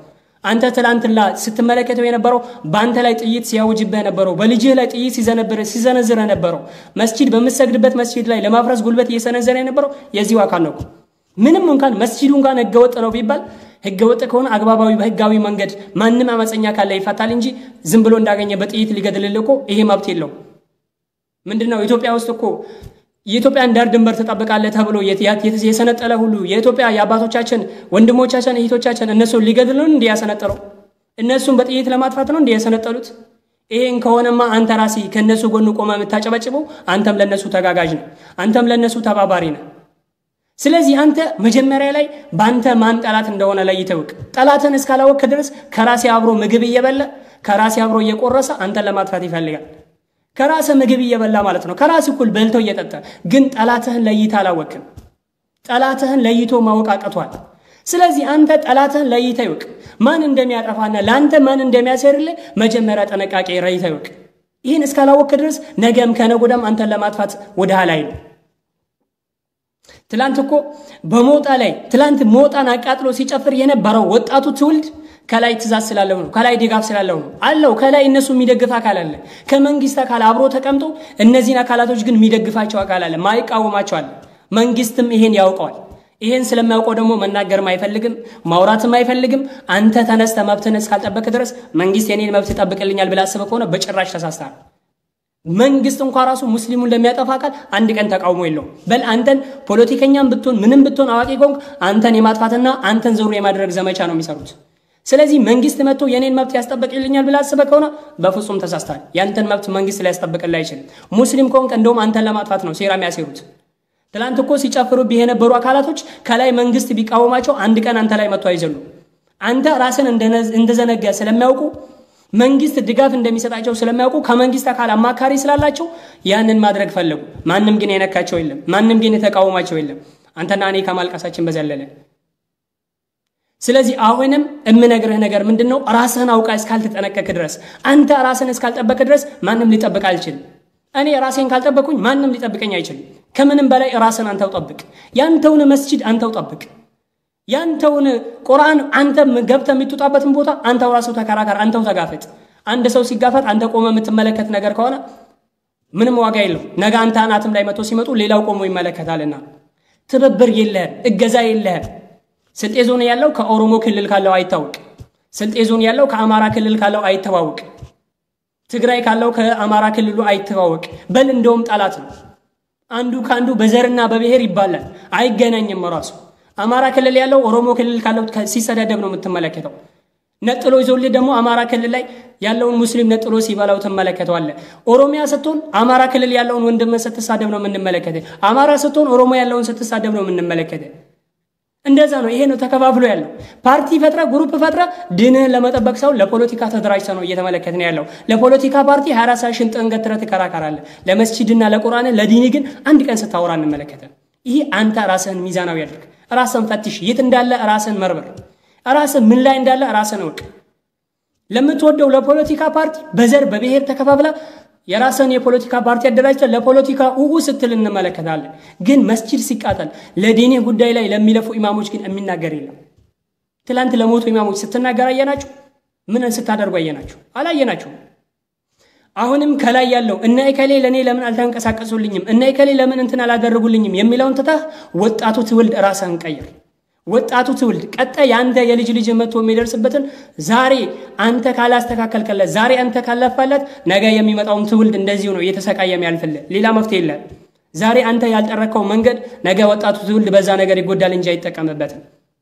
አንተ ትላንትና ስትመለከተው የነበረው ባንተ ላይ ጥይት ሲያውጅብህ የነበረው በልጅህ ላይ ጥይት ሲዘነዝር የነበረው መስጂድ በመሰግድበት መስጂድ ላይ ለማፍረስ ጉልበት እየሰነዘረ የነበረው የዚሁ አካል ነው ምንም እንኳን መስጂዱ እንኳን ህገወጥ ነው ቢባል ህገወጥ ከሆነ አግባባዊ በህጋዊ መንገድ ማንንም አመፀኛ ካለ ይፈታል እንጂ ዝም ብሎ እንዳገኘ በጥይት ሊገድልልህ እኮ ይሄ መብት የለው ምንድነው ኢትዮጵያ ውስጥ እኮ የኢትዮጵያን ዳር ድንበር ተጠብቃለህ ተብሎ የሰነጠለ ሁሉ የኢትዮጵያ የአባቶቻችን ወንድሞቻችን እህቶቻችን እነሱ ሊገድሉን እንደ ያሰነጠለው እነሱን በጥይት ለማጥፋት ነው እንደ ያሰነጠሉት ይሄን ከሆነማ አንተ ራሲ ከነሱ ጎን ቆመ የምታጨበጭበው አንተም ለነሱ ተጋጋዥ ነህ አንተም ለነሱ ተባባሪ ነህ ስለዚህ አንተ መጀመሪያ ላይ ባንተ ማን ጠላት እንደሆነ ለይተውቅ ጠላትን እስካላወቅ ድረስ ከራሲ አብሮ ምግብ እየበላ ከራሲ አብሮ እየቆረሰ አንተ ለማጥፋት ይፈልጋል ከራስ ምግብ እየበላ ማለት ነው ከራስ እኩል በልቶ እየጠጣ ግን ጠላትህን ለይታ አላወቅም ጠላትህን ለይቶ ማወቃቀቷል ስለዚህ አንተ ጠላትህን ለይታ ይወቅ ማን እንደሚያጠፋና ላንተ ማን እንደሚያሰርልህ መጀመሪያ ተነቃቂ ለይታ ይወቅ ይሄን እስካላወቅ ድረስ ነገም ከነጎዳም አንተን ለማጥፋት ወደ ኋላ ነው ትላንት እኮ በሞጣ ላይ ትላንት ሞጣን አቃጥሎ ሲጨፍር የነበረው ወጣቱ ትውልድ ከላይ ትዛዝ ስላለው ነው ከላይ ድጋፍ ስላለው ነው አለው ከላይ እነሱ የሚደግፍ አካል አለ ከመንግስት አካል አብሮ ተቀምጦ እነዚህን አካላቶች ግን የሚደግፋቸው አካል አለ ማይቃወማቸው አለ መንግስትም ይሄን ያውቀዋል ይሄን ስለማያውቀው ደግሞ መናገርም አይፈልግም ማውራትም አይፈልግም አንተ ተነስተ መብትህን እስካልጠበቅ ድረስ መንግስት የኔን መብት ይጠብቅልኛል ብላ አስበህ ከሆነ በጭራሽ ተሳስተሃል መንግስት እንኳን ራሱ ሙስሊሙን ለሚያጠፋ አካል አንድ ቀን ተቃውሞ የለው በል አንተን ፖለቲከኛም ብትሆን ምንም ብትሆን አዋቂ ቆንክ አንተን የማጥፋትና አንተን ዞር የማድረግ ዘመቻ ነው የሚሰሩት ስለዚህ መንግስት መጥቶ የኔን መብት ያስጠብቅልኛል ብላ አስበህ ከሆነ በፍጹም ተሳስተሃል ያንተን መብት መንግስት ሊያስጠብቅልህ አይችልም ሙስሊም ቆንክ እንደውም አንተን ለማጥፋት ነው ሴራ የሚያሰሩት ትላንት እኮ ሲጨፍሩብህ የነበሩ አካላቶች ከላይ መንግስት ቢቃወማቸው አንድ ቀን አንተ ላይ መጥቶ አይዘሉ አንተ ራስን እንደዘነጋ ስለሚያውቁ መንግስት ድጋፍ እንደሚሰጣቸው ስለሚያውቁ ከመንግስት አካል አማካሪ ስላላቸው ያንን ማድረግ ፈለጉ ማንንም ግን የነካቸው የለም ማንንም ግን የተቃወማቸው የለም አንተና እኔ ከማልቀሳችን በዘለለ ስለዚህ አሁንም እምነግርህ ነገር ምንድነው ራስህን አውቃ እስካልተጠነቀቅ ድረስ አንተ ራስህን እስካልጠበቅ ድረስ ማንንም ሊጠብቅ አይችልም እኔ ራሴን ካልጠበቅኩኝ ማንንም ሊጠብቀኝ አይችልም ከምንም በላይ ራስህን አንተው ጠብቅ ያንተውን መስጂድ አንተው ጠብቅ ያንተውን ቁርአን አንተ ገብተ የምትጣበትን ቦታ አንተው ራስህ ተከራከር አንተው ተጋፈጥ አንድ ሰው ሲጋፈጥ አንተ ቆመ የምትመለከት ነገር ከሆነ ምንም ዋጋ የለው ነገ አንተ አናትም ላይ መጥቶ ሲመጡ ሌላው ቆሞ ይመለከታልና ትብብር የለህም እገዛ የለህም ስልጤ ዞን ያለው ከኦሮሞ ክልል ካለው አይታወቅ ስልጤ ዞን ያለው ከአማራ ክልል ካለው አይተዋወቅ ትግራይ ካለው ከአማራ ክልሉ አይተዋወቅ በል እንደውም ጣላት ነው አንዱ ካንዱ በዘርና በብሔር ይባላል አይገናኝም ራሱ አማራ ክልል ያለው ኦሮሞ ክልል ካለው ሲሰዳደብ ነው የምትመለከተው ነጥሎ ይዞልህ ደግሞ አማራ ክልል ላይ ያለውን ሙስሊም ነጥሎ ሲባላው ተመለከተዋል ኦሮሚያ ስትሆን አማራ ክልል ያለውን ወንድም ስትሳደብ ነው የምንመለከተው አማራ ስትሆን ኦሮሞ ያለውን ስትሳደብ ነው የምንመለከተው እንደዛ ነው ይሄ ነው ተከፋፍሎ ያለው ፓርቲ ፈጥራ ግሩፕ ፈጥራ ዲንህን ለመጠበቅ ሰው ለፖለቲካ ተደራጅተ ነው እየተመለከተን ያለው ለፖለቲካ ፓርቲ 24 ሰዓት ሽንጥን ገትረህ ትከራከራለህ ለመስጂድና ለቁርአን ለዲን ግን አንድ ቀን ስታወራ እንመለከተን ይሄ አንተ ራስህን ሚዛናዊ ያድርግ ራስህን ፈትሽ የት እንዳለ ራስህን መርምር ራስህ ምን ላይ እንዳለ ራስህን ወቅ ለምትወደው ለፖለቲካ ፓርቲ በዘር በብሔር ተከፋፍላ የራስህን የፖለቲካ ፓርቲ አደራጅተ ለፖለቲካ ስትል እንመለከታለን ግን መስጂድ ሲቃጠል ለዲኔ ጉዳይ ላይ ለሚለፉ ኢማሞች ግን የሚናገር የለም ትላንት ለሞቱ ኢማሞች ስትናገር አየናችሁ ምን ስታደርጉ አየናችሁ አላየናችሁ አሁንም ከላይ ያለው እና ኢከሌ ለኔ ለምን አልተንቀሳቀሱልኝም እና ኢከሌ ለምን እንትን አላደረጉልኝም የሚለውን ተታህ ወጣቱ ትውልድ ራስህን ቀይር ወጣቱ ትውልድ ቀጣይ አንተ የልጅ ልጅ መጥቶ የሚደርስበትን ዛሬ አንተ ካላስተካከልከለት ዛሬ አንተ ካላፋለት ነገ የሚመጣው ትውልድ እንደዚሁ ነው እየተሰቃየም ያልፈለ ሌላ መፍትሄ የለም ዛሬ አንተ ያልጠረከው መንገድ ነገ ወጣቱ ትውልድ በዛ ነገር ይጎዳል እንጂ አይጠቀምበትም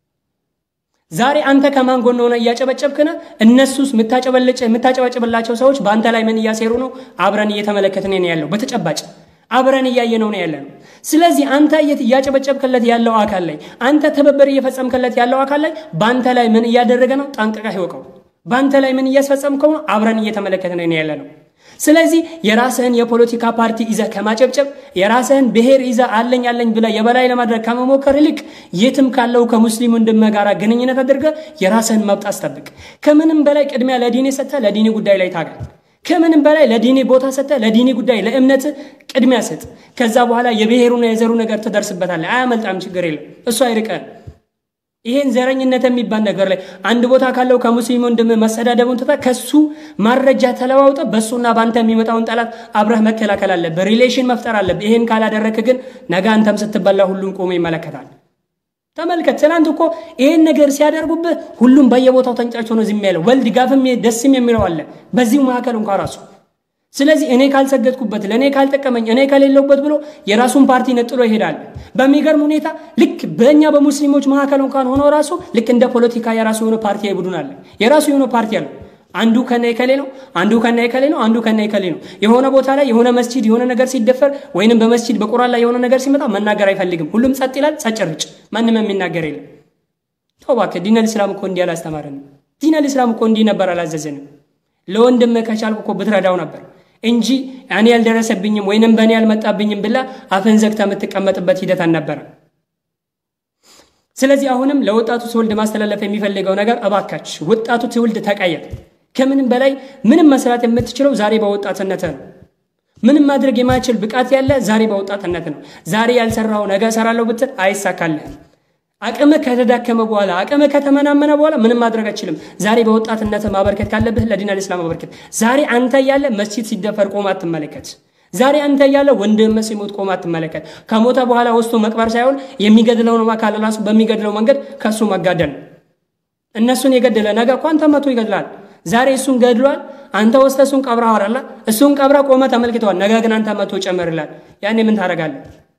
ዛሬ አንተ ከማን ጎን ሆነ ያጨበጨብከና እነሱስ የምታጨበጭብላቸው ሰዎች በአንተ ላይ ምን ያሰሩ ነው አብረን እየተመለከተን ነው ያለው በተጨባጭ አብረን ያየነው ነው ያለው ስለዚህ አንተ ያጨበጨብከለት ያለው አካል ላይ አንተ ተበበር እየፈጸምከለት ያለው አካል ላይ ባንተ ላይ ምን ያደረገ ነው ጠንቀቀህ ይወቀው ባንተ ላይ ምን ያስፈጸምከው አብረን እየተመለከተን ነው ያለው ስለዚህ የራስህን የፖለቲካ ፓርቲ ይዘ ከማጨብጨብ የራስህን ብሔር ይዘ አለኝ ብለ የበላይ ለማድረግ ከመሞከር ይልቅ የትም ካለው ከሙስሊሙ እንደማጋራ ግንኙነት አድርገ የራስህን መብት አስጠብቅ ከምንም በላይ ቅድሚያ ለዲኔ ሰተ ለዲኔ ጉዳይ ላይ ታገል ከምንም በላይ ለዲኔ ቦታ ሰተ ለዲኔ ጉዳይ ለእምነት ቅድሚያ ሰጥ ከዛ በኋላ የብሔሩና የዘሩ ነገር ተደርስበታል አያመልጣም ችግር የለም እሱ አይርቀን ይሄን ዘረኝነት የሚባል ነገር ላይ አንድ ቦታ ካለው ከሙስሊሙ ወንድም መሰዳደቡን ተታ ከሱ ማረጃ ተለዋውጠ በሱና ባንተ የሚመጣውን ጠላት አብረህ መከላከል አለብህ ሪሌሽን መፍጠር አለብህ ይሄን ካላደረክ ግን ነገ አንተም ስትበላ ሁሉም ቆሞ ይመለከታል ተመልከት ትናንት እኮ ይሄን ነገር ሲያደርጉብህ ሁሉም በየቦታው ተንጫጭቶ ነው ዝም ያለው ወልድ ጋፍም ደስም የሚለው አለ በዚሁ ማከል እንኳን ራሱ ስለዚህ እኔ ካልሰገድኩበት ለኔ ካልተቀመኝ እኔ ከሌለውበት ብሎ የራሱን ፓርቲ ነጥሎ ይሄዳል በሚገርም ሁኔታ ልክ በእኛ በሙስሊሞች ማከል እንኳን ሆኖ ራሱ ልክ እንደ ፖለቲካ የራሱ የሆነ ፓርቲ አይቡዱን አለ የራሱ የሆነ ፓርቲ አለ አንዱ ከነ ይከሌ ነው አንዱ ከነ ይከሌ ነው አንዱ ከነ ይከሌ ነው የሆነ ቦታ ላይ የሆነ መስጂድ የሆነ ነገር ሲደፈር ወይንም በመስጂድ በቁርአን ላይ የሆነ ነገር ሲመጣ መናገር አይፈልግም ሁሉም ጸጥ ይላል ጸጭርጭ ማንንም የሚናገር የለም ተውባከ ዲነል እስላም እኮ እንዲህ አላስተማረንም ዲነል እስላም እኮ እንዲህ ነበር አላዘዘንም ለወንድም ከቻልኩ እኮ ብትረዳው ነበር እንጂ እኔ ያልደረሰብኝም ወይንም በእኔ ያልመጣብኝም ብላ አፈን ዘግታ የምትቀመጥበት ሂደት አልነበረ ስለዚህ አሁንም ለወጣቱ ትውልድ ማስተላለፍ የሚፈልገው ነገር አባካች ወጣቱ ትውልድ ተቀየር ከምንም በላይ ምንም መስራት የምትችለው ዛሬ በወጣትነት ነው ምንም ማድረግ የማይችል ብቃት ያለ ዛሬ በወጣትነት ነው ዛሬ ያልሰራው ነገ ሰራለው ብትል አይሳካልህ አቅመ ከተዳከመ በኋላ አቅመ ከተመናመነ በኋላ ምንም ማድረግ አይችልም ዛሬ በወጣትነት ማበርከት ካለብህ ለዲን እስላም ማበርከት ዛሬ አንተ ያለ መስጂድ ሲደፈር ቆማ አትመለከት ዛሬ አንተ ያለ ወንድም ሲሞት ቆማ አትመለከት ከሞተ በኋላ ወስቶ መቅበር ሳይሆን የሚገድለው ነው ማካለ ራሱ በሚገድለው መንገድ ከሱ መጋደል እነሱን የገደለ ነገ ኳንተ መቶ ይገድላል ዛሬ እሱን ገድሏል አንተ ወስተሱን ቀብራ አወራላ እሱን ቀብራ ቆመ ተመልክተዋል ነገ ግን አንተ መቶ ጨመርላል ያኔ ምን ታረጋለህ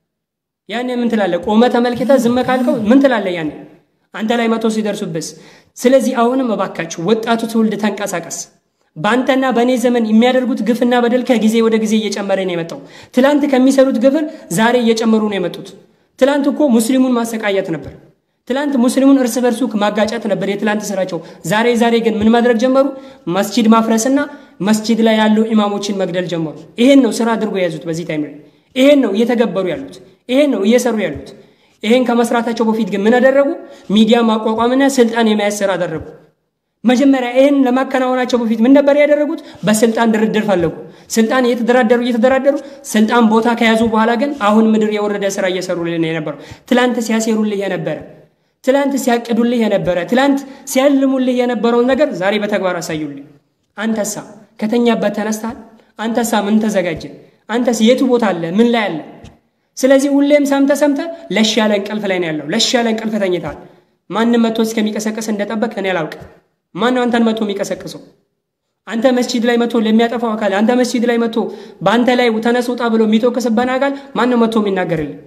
ያኔ ምን ትላለህ ቆመ ተመልክተ ዝም ካልከው ምን ትላለህ ያኔ አንተ ላይ መቶ ሲደርሱብስ ስለዚህ አሁንም እባካችሁ ወጣቱ ትውልድ ተንቀሳቀስ ባንተና በኔ ዘመን የሚያደርጉት ግፍና በደል ከጊዜ ወደ ጊዜ እየጨመረ ነው የመጣው ትላንት ከሚሰሩት ግፍር ዛሬ እየጨመሩ ነው የመጡት ትላንት እኮ ሙስሊሙን ማሰቃየት ነበር ትላንት ሙስሊሙን እርስ በርሱ ማጋጨት ነበር የትላንት ስራቸው ዛሬ ግን ምን ማድረግ ጀመሩ መስጂድ ማፍረስና መስጂድ ላይ ያሉ ኢማሞችን መግደል ጀመሩ ይሄን ነው ስራ አድርጎ ያዙት በዚህ ታይም ላይ ይሄን ነው እየተገበሩ ያሉት ይሄን ነው እየሰሩ ያሉት ይሄን ከመስራታቸው በፊት ግን ምን አደረጉ ሚዲያ ማቋቋምና ስልጣን የማያሰራ አደረጉ መጀመሪያ ይሄን ለማከናወናቸው በፊት ምን ነበር ያደረጉት በስልጣን ድርድር ፈለጉ ስልጣን እየተደራደሩ ስልጣን ቦታ ከያዙ በኋላ ግን አሁን ምድር የወረደ ስራ እየሰሩልን የነበረው ትላንት ሲያሴሩልህ የነበረ ትላንት ሲያቅዱልህ የነበረ ትላንት ሲያልሙልህ የነበረው ነገር ዛሬ በተግባር አሳዩልህ አንተሳ ከተኛበት ተነስተሃል አንተሳ ምን ተዘጋጀ አንተስ የቱ ቦታ አለ ምን ላይ አለ ስለዚህ ሁሌም ሰምተ ለሻለ እንቅልፍ ላይ ነው ያለው ለሻለ እንቅልፍ ተኝታል ማንንም መጥቶ እስከሚቀሰቀስ እንደጠበቅ እኔ አላውቅ ማን አንተን መጥቶ የሚቀሰቀሰው አንተ መስጂድ ላይ መጥቶ ለሚያጠፋው አካል አንተ መስጂድ ላይ መጥቶ ባንተ ላይ ተነስውጣ ብሎ የሚተከሰበና አካል ማን ነው መጥቶ የሚናገርልህ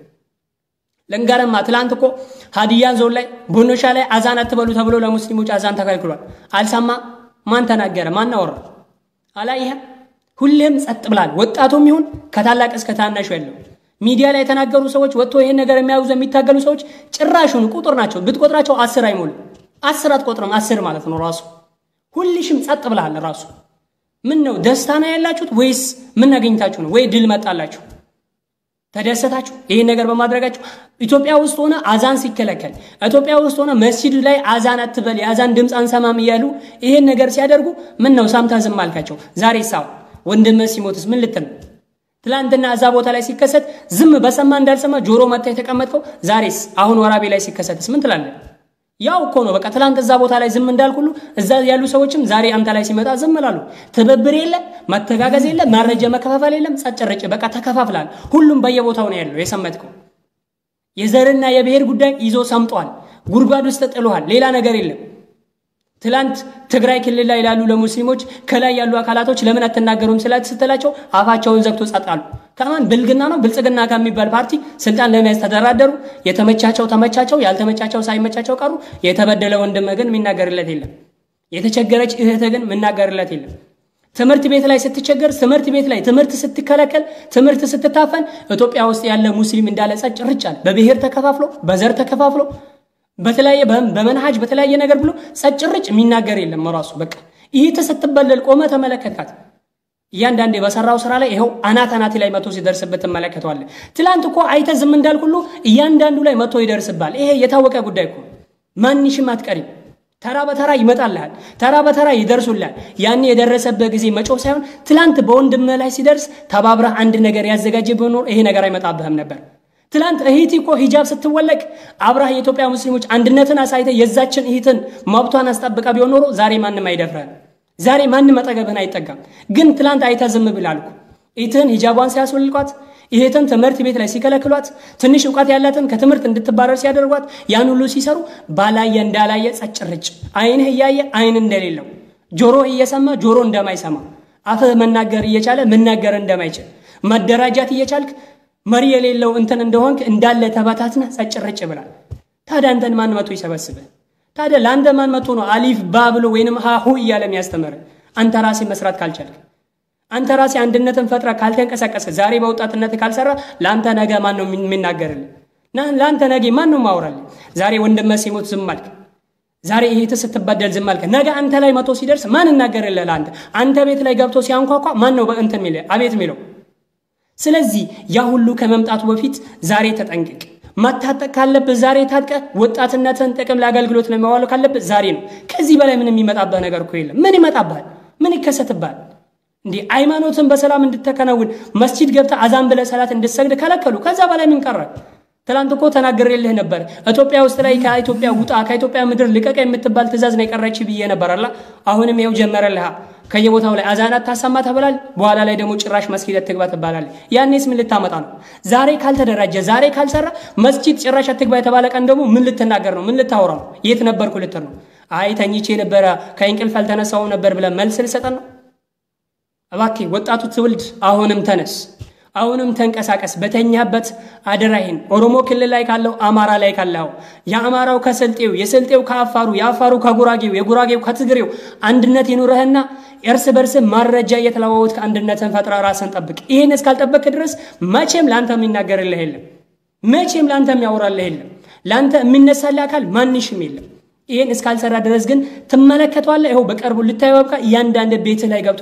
ለንጋረማ ትላንት እኮ ሀዲያን ዞን ላይ ቦኖሻ ላይ አዛን አትበሉ ተብሎ ለሙስሊሞች አዛን ተከልክሏል አልሰማ ማን ተናገረ ማን አወራ አላየህ ሁሌም ጸጥ ብላል ወጣቱም ይሁን ከታላቅ እስከ ታናሹ ያለው ሚዲያ ላይ የተናገሩ ሰዎች ወጥቶ ይሄን ነገር የሚያውዙ የሚታገሉ ሰዎች ጭራሹን ቁጥር ናቸው ብትቆጥራቸው 10 አይሞሉ 10 አትቆጥረም 10 ማለት ነው ራሱ ሁልሽም ጸጥ ብላል ራሱ ምን ነው ደስታ ነው ያላችሁት ወይስ ምን አገኝታችሁ ነው ወይ ድል መጣላችሁ ተደሰታችሁ ይሄን ነገር በማድረጋችሁ ኢትዮጵያ ውስጥ ሆነ አዛን ሲከለከል ኢትዮጵያ ውስጥ ሆነ መስጂድ ላይ አዛን አትበል የአዛን ድምጽ አንሰማም ይያሉ ይሄን ነገር ሲያደርጉ ምን ነው ሳምታ ዝም አልካቸው ዛሬ ሳው ወንድም ሲሞትስ ምን ልትል ትላንትና አዛ ቦታ ላይ ሲከሰት ዝም በሰማ እንዳልሰማ ጆሮ መታ የተቀመጥከው ዛሬስ አሁን ወራቤ ላይ ሲከሰትስ ምን ትላለህ ያው እኮ ነው በቃ ትላንት እዛ ቦታ ላይ ዝም እንዳልኩሉ እዛ ያሉ ሰዎችም ዛሬ አንተ ላይ ሲመጣ ዝም ይላሉ ተበብር የለ መተጋገዝ የለ ማረጃ መከፋፈል የለም ጸጨረጭ በቃ ተከፋፍላል ሁሉም በየቦታው ነው ያለው የሰመትከው የዘርና የብሔር ጉዳይ ይዞ ሰምጧል ጉርጓድ ውስጥ ተጥሏል ሌላ ነገር የለም ትላንት ትግራይ ክልል ላይ ያሉ ለሙስሊሞች ከላይ ያሉ አካላቶች ለምን አትናገሩም ስትላቸው አፋቸውን ዘግቶ ጸጣሉ ከማን ብልግና ነው ብልጽግና ከሚባል ፓርቲ ስልጣን ለመያዝ ተደራደሩ ተመቻቸው ያልተመቻቸው ሳይመቻቸው ቀሩ የተበደለ ወንድም ግን የሚናገርለት የለም የተቸገረች እህት ግን ምናገርለት የለም ትምርት ቤት ላይ ስትቸገር ትምርት ቤት ላይ ትምርት ስትከለከል ትምርት ስትታፈን ኢትዮጵያ ውስጥ ያለ ሙስሊም እንዳለ ጸጭርጫል በብሔር ተከፋፍሎ በዘር ተከፋፍሎ በተለያየ በመንሃጅ በተለያየ ነገር ብሎ ጸጭርጭ የሚናገር የለም ራሱ በቃ ይሄ ተሰጥበለል ቆመ ተመለከታት ያንዳንዴ በሰራው ስራ ላይ ይሄው አናት ላይ መቶ ሲደርስበት ተመለከቷል ትላንት እኮ አይተ ዝም እንዳልኩሉ ያንዳንዱ ላይ መቶ ይደርስባል ይሄ የታወቀ ጉዳይ እኮ ማንሽም አትቀሪ ተራ በተራ ይመጣልሃል ተራ በተራ ይደርሱልሃል ያኔ የደረሰበት ጊዜ መጮ ሳይሆን ትላንት በወንድም ላይ ሲደርስ ተባብራ አንድ ነገር ያዘጋጀ በኖር ይሄ ነገር አይመጣብህም ነበር ትላንት እህቲኮ ሂጃብ ስትወለቅ አብራህ የኢትዮጵያ ሙስሊሞች አንድነትን አሳይተ የዛችን እህትን መብቷን አስጠብቃ ቢሆን ኖሮ ዛሬ ማንንም አይደፍራል ዛሬ ማንንም አጠገብህን አይጠጋም ግን ትላንት አይተዝም ብላልኩ እህትን ሂጃቧን ሲያስወልቋት እህትን ትምህርት ቤት ላይ ሲከለክሏት ትንሽ ዕውቀት ያላትን ከትምህርት እንድትባረር ሲያደርጓት ያን ሁሉ ሲሰሩ ባላየ እንዳላየ ጸጭርጭ አይንህ ያየ አይን እንደሌለው ጆሮ እየሰማ ጆሮ እንደማይሰማ አፈ መናገር እየቻለ መናገር እንደማይችል መደራጃት እየቻልክ መሪ የሌለው እንትን እንደሆንክ እንዳለ ተባታትና ጸጭርጭ ብላል ታዲያ አንተን ማን መጥቶ ይሰበስበ ታዲያ ላንተ ማን መጥቶ ነው አሊፍ ባ ብሎ ወይንም ሃሁ እያለም ያስተምር አንተ ራስህ መስራት ካልቻልክ አንተ ራስህ አንድነትን ፈጥራ ካልተንቀሳቀሰ ዛሬ በወጣትነት ካልሰራ ላንተ ነገ ማን ነው የሚናገርልህ ላንተ ነገ ማን ነው ማውራልህ ዛሬ ወንድም ሲሞት ዝም አልክ ዛሬ እህት ስትበደል ዝም አልክ ነገ አንተ ላይ መጥቶ ሲደርስ ማን እናገርልህ አንተ ቤት ላይ ገብቶ ሲያንኳኳ ማን ነው በእንትን ሚለ አቤት ሚለው ስለዚህ ያ ሁሉ ከመምጣቱ በፊት ዛሬ ተጠንቅቅ ማታጠቅ ካለበት ዛሬ ታጥቀ ወጣትነትን ጥቅም ለአገልግሎት ለማዋል ካለበት ዛሬ ነው ከዚህ በላይ ምን የሚመጣበት ነገር እኮ የለም ምን ይመጣባል ምን ይከሰትባል እንዴ ሃይማኖትን በሰላም እንድትከናውን መስጂድ ገብታ አዛን ብለ ሰላት እንድትሰግድ ከለከሉ ከዛ በላይ ምን ቀረ ትላንት እኮ ተናግሬልህ ነበር ኢትዮጵያ ውስጥ ላይ ከኢትዮጵያ ውጣ ከኢትዮጵያ ምድር ልቀቅ የምትባል ትእዛዝ ነው የቀረች ብዬ ነበር አላ አሁንም ይኸው ጀመረልህ ከየቦታው ላይ አዛናት ታሰማ ተብላል በኋላ ላይ ደግሞ ጭራሽ መስጊድ አትግባ ተባላል ያኔስ ምን ልታመጣ ነው ዛሬ ካልተደራጀ ዛሬ ካልሰራ መስጊድ ጭራሽ አትግባ የተባለ ቀን ደግሞ ምን ልትናገር ነው ምን ልታወራ ነው የት ነበርኩ ልትር ነው አይ ተኝቼ ነበር ከእንቅልፍ አልተነሳው ነበር ብለ መልስ ልሰጠን ነው እባክህ ወጣቱ ትውልድ አሁንም ተነስ አሁንም ተንቀሳቀስ በተኛበት አደራይን ኦሮሞ ክልል ላይ ካለው አማራ ላይ ካለው ያአማራው ከስልጤው የስልጤው ከአፋሩ ያአፋሩ ከጉራጌው የጉራጌው ከትግሬው አንድነት ይኑርህና እርስ በርስ ማረጃ እየተለዋወጥ አንድነትን ፈጥራ ራስን ጠብቅ ይሄን እስካልጠበቅ ድረስ መቼም ላንተ የሚናገርልህ የለም መቼም ላንተ የሚያወራልህ የለም ላንተ የሚነሳልህ አካል ማንሽም የለም ይሄን እስካልሰራ ድረስ ግን ትመለከቷለህ ይሄው በቀርቡ ልታየውብካ ያንዳንድ ቤት ላይ ገብቶ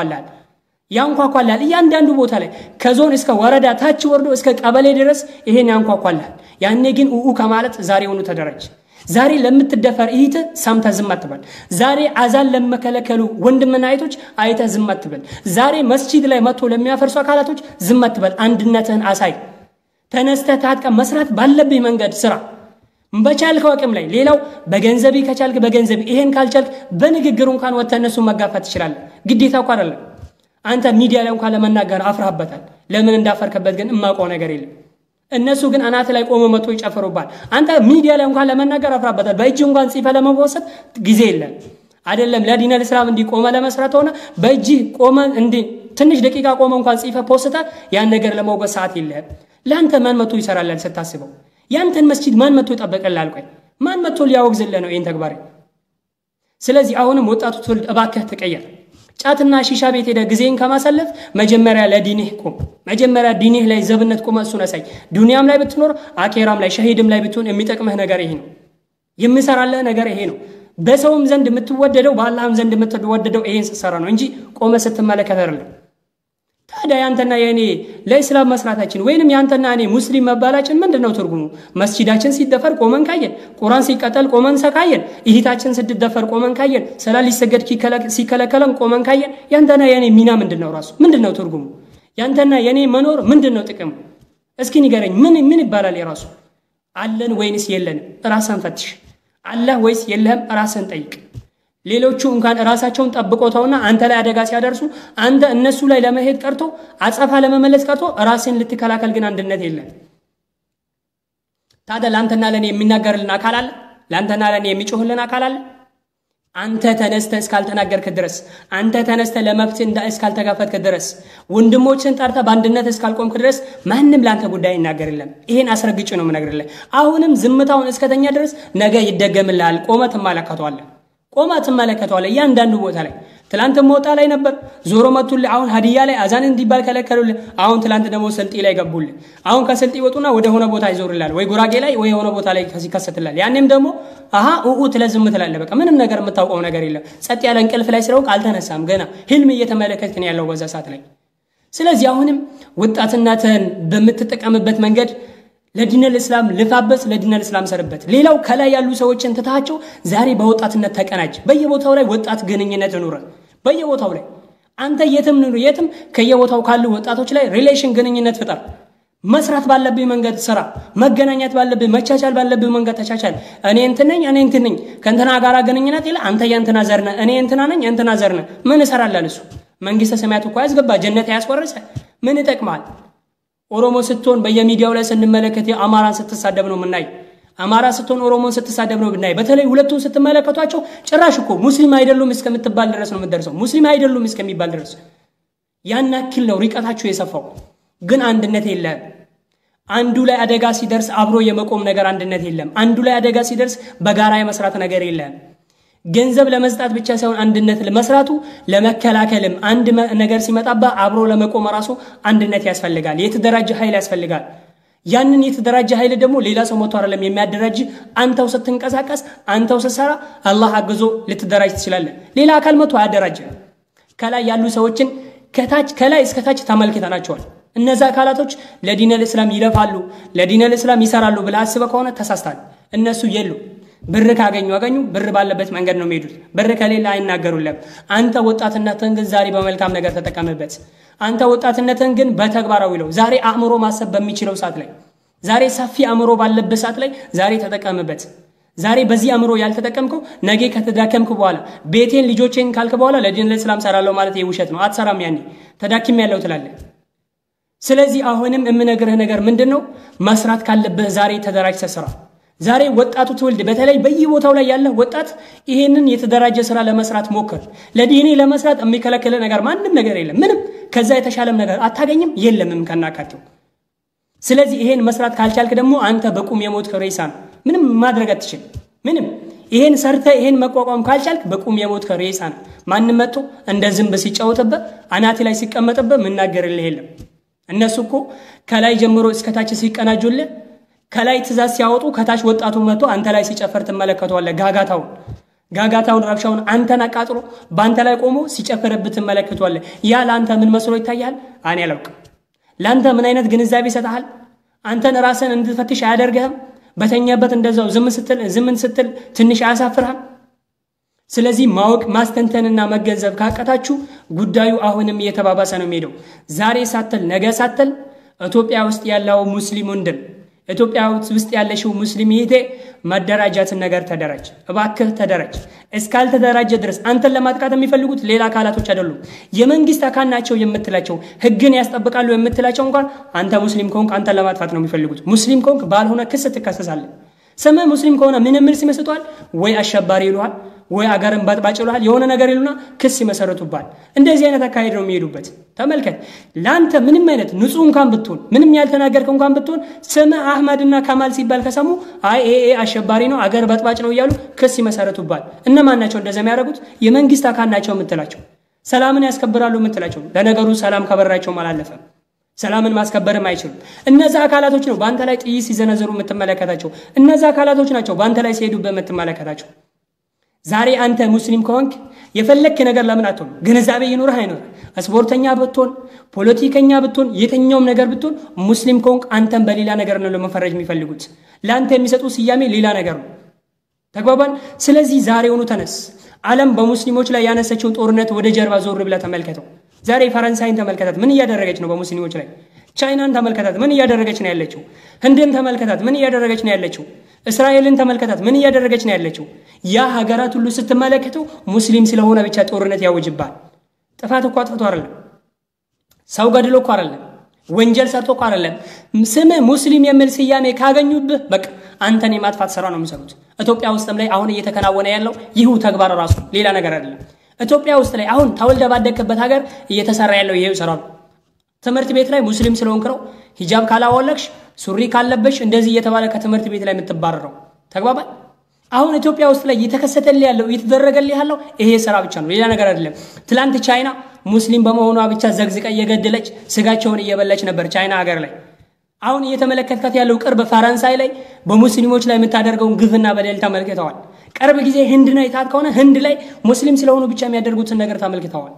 ያንኳኳላል ያንዳንዱ ቦታ ላይ ከዞን እስከ ወረዳ ታች ወርዶ እስከ ቀበሌ ድረስ ይሄን ያንኳኳላል ያኔ ግን ከማለት ዛሬውኑ ተደረጅ ዛሬ ለምትደፈር እህት ሳምታ ዝም አትበል ዛሬ አዛን ለመከለከሉ ወንድምና አይቶች አይተ ዝም አትበል ዛሬ መስጂድ ላይ መጥቶ ለሚያፈርሱ አካላቶች ዝም አትበል አንድነትህን አሳይ ተነስተህ ታጥቀ መስራት ባለብህ መንገድ ስራ በቻልከው አቅም ላይ ሌላው በገንዘብ ከቻልክ በገንዘብ ይሄን ካልቻልክ በንግግር እንኳን ወተነሱ መጋፋት ይችላል ግዴታው አይደለም አንተ ሚዲያ ላይ እንኳን ለመናገር አፍራበታል ለምን እንዳፈርከበት ግን እማቆ ነገር የለም እነሱ ግን አናት ላይ ቆሞ መጥቶ ይጨፈሩባል አንተ ሚዲያ ላይ እንኳን ለመናገር አፍራበታል በእጅ እንኳን ጽፈ ለመወሰድ ጊዜ የለም አይደለም ለዲን አልእስላም እንዲቆመ ለመስራት ሆነ በእጅ ቆመ እንዴ ትንሽ ደቂቃ ቆመ እንኳን ጽፈ ፖስታ ያን ነገር ለመወገድ ሰዓት የለም ላንተ ማን መጥቶ ይሰራላል ስታስበው ያንተን መስጂድ ማን መጥቶ ይጠበቀላል ቆይ ማን መጥቶ ሊያወግዝልህ ነው ይሄን ተግባር ስለዚህ አሁንም ወጣቱ ትውልድ እባክህ ተቀየር ጫትና ሺሻ ቤት ሄደ ጊዜን ከማሳለፍ መጀመሪያ ለዲንህ ቆም መጀመሪያ ዲንህ ላይ ዘብነት ቆም እሱን አሳይ ዱንያም ላይ ብትኖር አኬራም ላይ ሸሂድም ላይ ብትሆን የሚጠቅምህ ነገር ይሄ ነው የሚሰራልህ ነገር ይሄ ነው በሰውም ዘንድ የምትወደደው በአላህም ዘንድ የምትወደደው ይሄን ስትሰራ ነው እንጂ ቆመ ስትመለከት አይደለም ታዲያ ያንተና የኔ ለእስላም መስራታችን ወይንም ያንተና እኔ ሙስሊም መባላችን ምንድነው ትርጉሙ መስጂዳችን ሲደፈር ቆመን ካየን ቁርአን ሲቀጠል ቆመን ሰካየን እህታችን ስትደፈር ቆመን ካየን ሰላት ሊሰገድ ሲከለከለን ቆመን ካየን ያንተና የኔ ሚና ምንድነው ራሱ ምንድነው ትርጉሙ ያንተና የኔ መኖር ምንድነው ጥቅሙ እስኪ ንገረኝ ምን ይባላል የራሱ አለን ወይንስ የለንም ራስን ፈትሽ አላህ ወይስ የለህም ራስን ጠይቅ ሌሎቹ እንኳን ራሳቸውን ጠብቆታውና አንተ ላይ አደጋ ሲያደርሱ አንተ እነሱ ላይ ለመሄድ ቀርቶ አጸፋ ለመመለስ ቀርቶ ራስን ልትከላከል ግን አንድነት የለም ታዲያ ላንተና ለኔ የሚናገርልን አካል አለ ላንተና ለኔ የሚጮህልን አካል አለ አንተ ተነስተህ እስካልተናገርክ ድረስ አንተ ተነስተህ ለመብት እስካልተጋፈጥክ ድረስ ወንድሞችን ጠርተ በአንድነት እስካልቆምክ ድረስ ማንንም ላንተ ጉዳይ ይናገርልህ ይሄን አስረግጬ ነው የምነግርልህ አሁንም ዝምታውን እስከተኛ ድረስ ነገ ይደገምልሃል ቆመት ማለከቷለህ ቆማት ተመለከቷል ያንዳንዱ ቦታ ላይ ትላንት ሞጣ ላይ ነበር ዞሮ መቱል አሁን ሀዲያ ላይ አዛን እንዲባል ከለከሉል አሁን ትላንት ደግሞ ስልጤ ላይ ገቡል አሁን ከስልጤ ወጡና ወደ ሆነ ቦታ ይዞርላል ወይ ጉራጌ ላይ ወይ ሆነ ቦታ ላይ ከሲከሰትላል ያኔም ደግሞ ትለዝም ትላለ በቃ ምንም ነገር የምታውቀው ነገር የለም ጸጥ ያለ እንቅልፍ ላይ ስራው አልተነሳም ገና ህልም እየተመለከትክ ነው ያለው በዛ ሰዓት ላይ ስለዚህ አሁንም ወጣትነትን በመተጠቀምበት መንገድ ለዲን አልእስላም ልፋበስ ለዲን አልእስላም ሰርበት ሌላው ከላይ ያሉ ሰዎችን ተታቸው ዛሬ በወጣትነት ተቀናጅ በየቦታው ላይ ወጣት ግንኙነት ኑረ በየቦታው ላይ አንተ የትም ኑሩ የትም ከየቦታው ካሉ ወጣቶች ላይ ሪሌሽን ግንኙነት ፍጠር መስራት ባለብኝ መንገድ ስራ መገናኘት ባለብኝ መቻቻል ባለብኝ መንገድ ተቻቻል እኔ እንትን ነኝ ከእንትና ጋር ግንኙነት ይላ አንተ ያንተና ዘርነ እኔ እንትና ነኝ እንትና ዘርነ ምን እሰራለሁ እሱ መንግስተ ሰማያት እኮ ያስገባ ጀነት ያስወርሰ ምን ይጠቅማል ኦሮሞ ስትሆን በየሚዲያው ላይ ስንመለከት የአማራን ስትሳደብ ነው ምናይ አማራ ስትሆን ኦሮሞን ስትሳደብ ነው ብናይ በተለይ ሁለቱን ስትመለከቷቸው ጭራሽ እኮ ሙስሊም አይደሉም እስከምትባል ድረስ ነው የምትደርሰው ሙስሊም አይደሉም እስከሚባል ድረስ ያን አክል ነው ሪቀታቸው የሰፋው ግን አንድነት የለም አንዱ ላይ አደጋ ሲደርስ አብሮ የመቆም ነገር አንድነት የለም አንዱ ላይ አደጋ ሲደርስ በጋራ የመስራት ነገር የለም ገንዘብ ለመስጣት ብቻ ሳይሆን አንድነት ለመስራቱ ለመከላከልም አንድ ነገር ሲመጣባ አብሮ ለመቆም ራሱ አንድነት ያስፈልጋል የተደራጀ ኃይል ያስፈልጋል ያንን የተደራጀ ኃይል ደግሞ ሌላ ሰው መጥቶ አይደለም የሚያደራጅ አንተው ስትንቀሳቀስ አንተው ስትሰራ አላህ አግዞ ልትደራጅ ትችላለህ ሌላ አካል መጥቶ አያደራጅ ከላይ ያሉ ሰዎችን ከላይ እስከ ታች ተመልክተናቸዋል እነዛ አካላቶች ለዲን الاسلام ይለፋሉ ለዲን الاسلام ይሰራሉ ብለ አስበ ከሆነ ተሳስተሃል እነሱ የሉ ብር ካገኙ ብር ባለበት መንገድ ነው የሚሄዱት ብር ከሌላ አይናገሩለም አንተ ወጣትነትን ግን ዛሬ በመልካም ነገር ተጠቀመበት አንተ ወጣትነትን ግን በተግባራዊ ነው ዛሬ አእምሮ ማሰብ በሚችለው ሰዓት ላይ ዛሬ ሰፊ አእምሮ ባለበት ሰዓት ላይ ዛሬ ተጠቀመበት ዛሬ በዚህ አእምሮ ያልተጠቀምከው ነገ ከተዳከምኩ በኋላ ቤቴን ልጆቼን ካልከ በኋላ ለዲን الاسلام ሰራለው ማለት የውሸት ነው አትሰራም ያኔ ተዳክም ያለው ትላለህ ስለዚህ አሁንም እምነግርህ ነገር ምንድነው መስራት ካለበት ዛሬ ተደራጅተህ ስራ ዛሬ ወጣቱ ትውልድ በተለይ በየቦታው ላይ ያለ ወጣት ይሄንን የተደራጀ ስራ ለመስራት ሞክር ለዲኔ ለመስራት የሚከለከለ ነገር ማንንም ነገር የለም ምንም ከዛ የተሻለም ነገር አታገኝም የለምም ከናካቴው ስለዚህ ይሄን መስራት ካልቻልክ ደግሞ አንተ በቁም የሞት ከሬሳ ምንም ማድረግ አትችል ምንም ይሄን ሰርተ ይሄን መቋቋም ካልቻልክ በቁም የሞት ከሬሳ ማንንም መጥቶ እንደ ዝምብ ሲጫወተበ አናቲ ላይ ሲቀመጥበ ምናገርልህ የለም እነሱ እኮ ከላይ ጀምሮ እስከ ታች ሲቀናጁልህ ከላይ ትዛዝ ሲያወጡ ከታች ወጣቱ መጥቶ አንተ ላይ ሲጨፈር ተመለከቷለህ ጋጋታውን ረብሻውን አንተን አቃጥሎ ባንተ ላይ ቆሞ ሲጨፈርብህ ተመለከቷለህ ያ ላንተ ምን መስሎ ይታያል አኔ አላውቅም ላንተ ምን አይነት ግንዛቤ ሰጣሃል አንተን ራስን እንድትፈትሽ አያደርግህም በተኛበት እንደዛው ዝም ስትል ትንሽ አያሳፍርህም ስለዚህ ማወቅ ማስተንተንና መገንዘብ ካቀታችሁ ጉዳዩ አሁንም እየተባባሰ ነው የሚሄደው ዛሬ ሳትል ነገ ሳትል ኢትዮጵያ ውስጥ ያለው ሙስሊም ወንድም ኢትዮጵያ ውስጥ ያለሽው ሙስሊም ይሄ መደራጃት ነገር ተደራጅ እባክህ ተደራጅ እስካልተደራጀ ድረስ አንተን ለማጥቃት የሚፈልጉት ሌላ አካላቶች አይደሉም የመንግስት አካል ናቸው የምትላቸው ህግን ያስጠብቃሉ የምትላቸው እንኳን አንተ ሙስሊም ከሆንክ አንተን ለማጥፋት ነው የሚፈልጉት ሙስሊም ከሆንክ ባልሆነ ክስ ትከሰሳለህ ሰማ ሙስሊም ከሆነ ምን ሲመስጣል ወይ አሸባሪ ይሉሃል ወይ አገርን ባጥባጭ ይሉሃል የሆነ ነገር ይሉና ክስ ይመሰረቱባል እንደዚህ አይነት አካሄድ ነው የሚሄዱበት ተመልከት ላንተ ምንም አይነት ንጹህ እንኳን ብትሆን ምንም ያልተናገርከ እንኳን ብትሆን ሰማ አህመድና ከማል ሲባል ከሰሙ አይ አሸባሪ ነው አገር ባጥባጭ ነው ይያሉ ክስ ይመሰረቱባል እነማን ናቸው እንደዛ የሚያደርጉት የመንግስት አካል ናቸው የምትላቸው ሰላምን ያስከብራሉ የምትላቸው ለነገሩ ሰላም ከበራቸው ማላለፈ ሰላምን ማስከበርም አይችሉም እነዛ አካላቶች ነው ባንተ ላይ ጥይት ሲዘነዘሩ የምትመለከታቸው እነዛ አካላቶች ናቸው ባንተ ላይ ሲሄዱበት የምትመለከታቸው ዛሬ አንተ ሙስሊም ከሆንክ የፈለክ ነገር ለምን አትሆን ግንዛቤ ይኖርህ አይኖር ስፖርተኛ ብትሆን ፖለቲከኛ ብትሆን የትኛውም ነገር ብትሆን ሙስሊም ከሆንክ አንተን በሌላ ነገር ነው ለመፈረጅ የሚፈልጉት ላንተ የሚሰጡ ሲያሜ ሌላ ነገር ነው ተግባባን ስለዚህ ዛሬውኑ ተነስ ዓለም በሙስሊሞች ላይ ያነሰችውን ጦርነት ወደ ጀርባ ዞር ብለ ተመልከተው ዛሬ ፈረንሳይን ተመልከታት ምን ያደረገች ነው በሙስሊሞች ላይ ቻይናን ተመልከታት ምን ያደረገች ነው ያለችው ህንድን ተመልከታት ምን ያደረገች ነው ያለችው እስራኤልን ተመልከታት ምን ያደረገች ነው ያለችው ያ ሀገራት ሁሉ ስትመለከተው ሙስሊም ስለሆነ ብቻ ጦርነት ያወጅባል ጥፋት እኮ አጥፍቶ አይደለም ሰው ገድሎ እኮ አይደለም ወንጀል ሰርቶ እኮ አይደለም ስም ሙስሊም የሚል ሲያሜ ካገኙብህ በቃ አንተን የማጥፋት ስራ ነው የሚሰሩት ኢትዮጵያ ውስጥም ላይ አሁን እየተከናወነ ያለው ይሁ ተግባር ራሱ ሌላ ነገር አይደለም ኢትዮጵያ ውስጥ ላይ አሁን ተወልደ ባደከበት ሀገር እየተሰራ ያለው ይሄው ስራ ነው ትምርት ቤት ላይ ሙስሊም ስለሆንክ ነው ሂጃብ ካላወለክሽ ሱሪ ካለበሽ እንደዚህ እየተባለ ከትምርት ቤት ላይ የምትባረረው ተግባባ አሁን ኢትዮጵያ ውስጥ ላይ እየተከሰተልህ ያለው እየተደረገልህ ያለው ይሄ ስራ ብቻ ነው ሌላ ነገር አይደለም ትላንት ቻይና ሙስሊም በመሆኗ ብቻ ዘግዝቃ እየገደለች ስጋቸውን እየበላች ነበር ቻይና ሀገር ላይ አሁን እየተመለከትካት ያለው ቅርብ ፈረንሳይ ላይ በሙስሊሞች ላይ የምታደርገውን ግፍና በደል ተመልክተዋል ቅርብ ጊዜ ህንድ ላይ ታት ከሆነ ህንድ ላይ ሙስሊም ስለሆኑ ብቻ የሚያደርጉትን ነገር ተመልክተዋል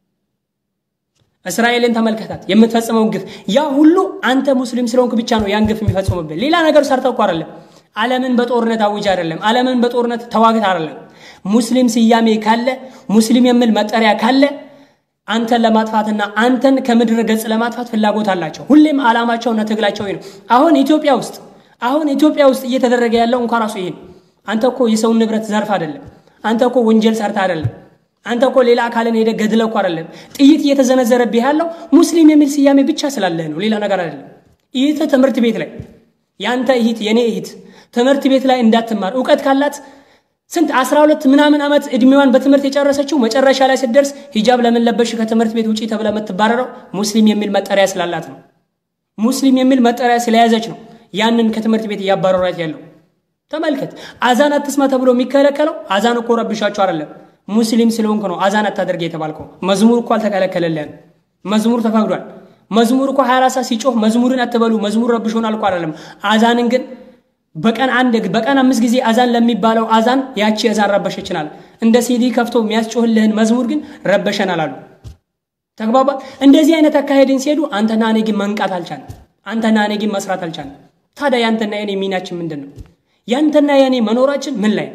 እስራኤልን ተመልከታት የምትፈጽመው ግፍ ያ ሁሉ አንተ ሙስሊም ስለሆንክ ብቻ ነው ያን ግፍ የሚፈጽሙበት ሌላ ነገር ሰርተው እኮ አይደለም ዓለምን በጦርነት አውጅ አይደለም ዓለምን በጦርነት ተዋግት አይደለም ሙስሊም ሲያሜ ካለ ሙስሊም የሚል መጠሪያ ካለ አንተን ለማጥፋትና አንተን ከምድር ገጽ ለማጥፋት ፍላጎት አላቸው ሁሌም አላማቸውና ትግላቸው ነው አሁን ኢትዮጵያ ውስጥ እየተደረገ ያለው እንኳን ራሱ ይሄን አንተ እኮ የሰው ንብረት ዘርፍ አይደለም አንተ እኮ ወንጀል ሰርታ አይደለም አንተ እኮ ሌላ አካልን ሄደ ገድለው እኮ አይደለም ጥይት እየተዘነዘረብህ ያለው ሙስሊም የሚል ስያሜ ብቻ ስላለህ ነው ሌላ ነገር አይደለም ይሄ ትምህርት ቤት ላይ ያንተ እህት የኔ እህት ትምህርት ቤት ላይ እንዳትማር ዕውቀት ካላት ስንት 12 ምናምን አመት እድሜዋን በትምህርት የጨረሰችው መጨረሻ ላይ ሲደርስ ሂጃብ ለምን ለበሽ ከትምህርት ቤት ውጪ ተብላ መተባረረው ሙስሊም የሚል መጠሪያ ስላላት ነው ሙስሊም የሚል መጠሪያ ስለያዘች ነው ያንን ከትምህርት ቤት ያባረራት ያለው ተመልከት አዛን አትስማ ተብሎ የሚከለከለው አዛን እኮ ረብሻቸው አይደለም ሙስሊም ስለሆንክ ነው አዛን አታደርግ የተባልከው መዝሙር እኮ አልተከለከለልህም መዝሙር ተፈቅዷል መዝሙር እኮ 24 ሰዓት ሲጮህ መዝሙርን አትበሉ መዝሙር ረብሾናል እኮ አይደለም አዛንን ግን በቀን 5 ጊዜ አዛን ለሚባለው አዛን ያቺ አዛን ረበሸችናል እንደ ሲዲ ከፍቶ የሚያስጮህልህን መዝሙር ግን ረበሸናል አሉ ተግባባ እንደዚህ አይነት አካሄድን ሲሄዱ አንተና እኔ ግን መንቃት አልቻለም አንተና እኔ ግን መስራት አልቻለም ታዲያ ያንተና የኔ ሚናችን ምንድነው ያንተና የኔ መኖራችን ምን ላይ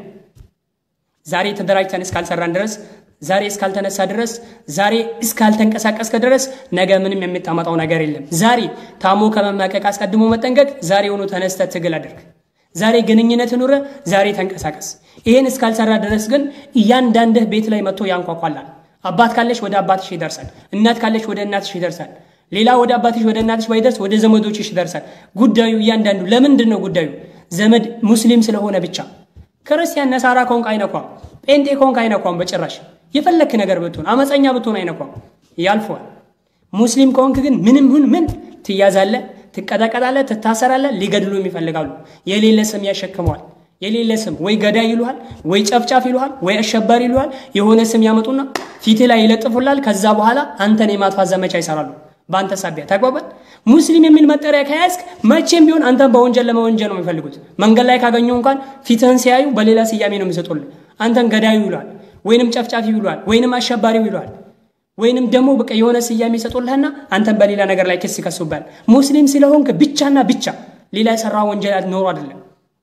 ዛሬ ተደራጅተን እስካልሰራን ድረስ ዛሬ እስካልተነሳ ድረስ ዛሬ እስካልተንቀሳቀስከ ድረስ ነገ ምንም የሚጣመጣው ነገር የለም ዛሬ ታሞ ከመማቀቅ አስቀድሞ መጠንቀቅ ዛሬውኑ ተነስተ ትግል አድርግ ዛሬ ግንኙነት ኑረ ዛሬ ተንቀሳቀስ ይሄን እስካልሰራ ድረስ ግን እያንዳንድህ ቤት ላይ መጥቶ ያንኳኳላል አባት ካለሽ ወደ አባትሽ ይደርሳል እናት ካለሽ ወደ እናትሽ ይደርሳል ሌላ ወደ አባትሽ ወደ እናትሽ ባይደርስ ወደ ዘመዶችሽ ይደርሳል ጉዳዩ እያንዳንዱ ለምንድነው ጉዳዩ ዘመድ ሙስሊም ስለሆነ ብቻ ክርስቲያን ነሳራ ኮንክ አይነኳም ጴንጤ ኮንክ አይነኳም በጭራሽ የፈለክ ነገር ብትሆን አመፀኛ ብትሆን አይነኳም ያልፈዋል ሙስሊም ኮንክ ግን ምንም ሁን ምን ትያዛለ ትቀጣቀጣለ ትታሰራለ ሊገድሉ የሚፈልጋሉ የሌለ ስም ያሸክመዋል የሌለ ስም ወይ ገዳይ ይሉሃል ወይ ጨፍጫፍ ይሉሃል ወይ አሸባሪ ይሉሃል የሆነ ስም ያመጡና ፊት ላይ ይለጥፉላል ከዛ በኋላ አንተን የማጥፋት ዘመቻ ይሰራሉ ባንተ ሳቢያ ተግባባን ሙስሊም የሚል መጠሪያ ከያዝክ መቼም ቢሆን አንተን በወንጀል ለመወንጀል ነው የሚፈልጉት መንገድ ላይ ካገኙ እንኳን ፊትህን ሲያዩ በሌላ ስያሜ ነው የሚሰጡልህ አንተን ገዳዩ ይሉሃል ወይንም ጨፍጫፊ ይሉሃል ወይንም አሸባሪው ይሉሃል ወይንም ደግሞ በቃ የሆነ ስያሜ ይሰጡልህና አንተን በሌላ ነገር ላይ ክስ ይከሱባል ሙስሊም ስለሆንክ ብቻና ብቻ ሌላ የሰራው ወንጀል ኖር አይደለም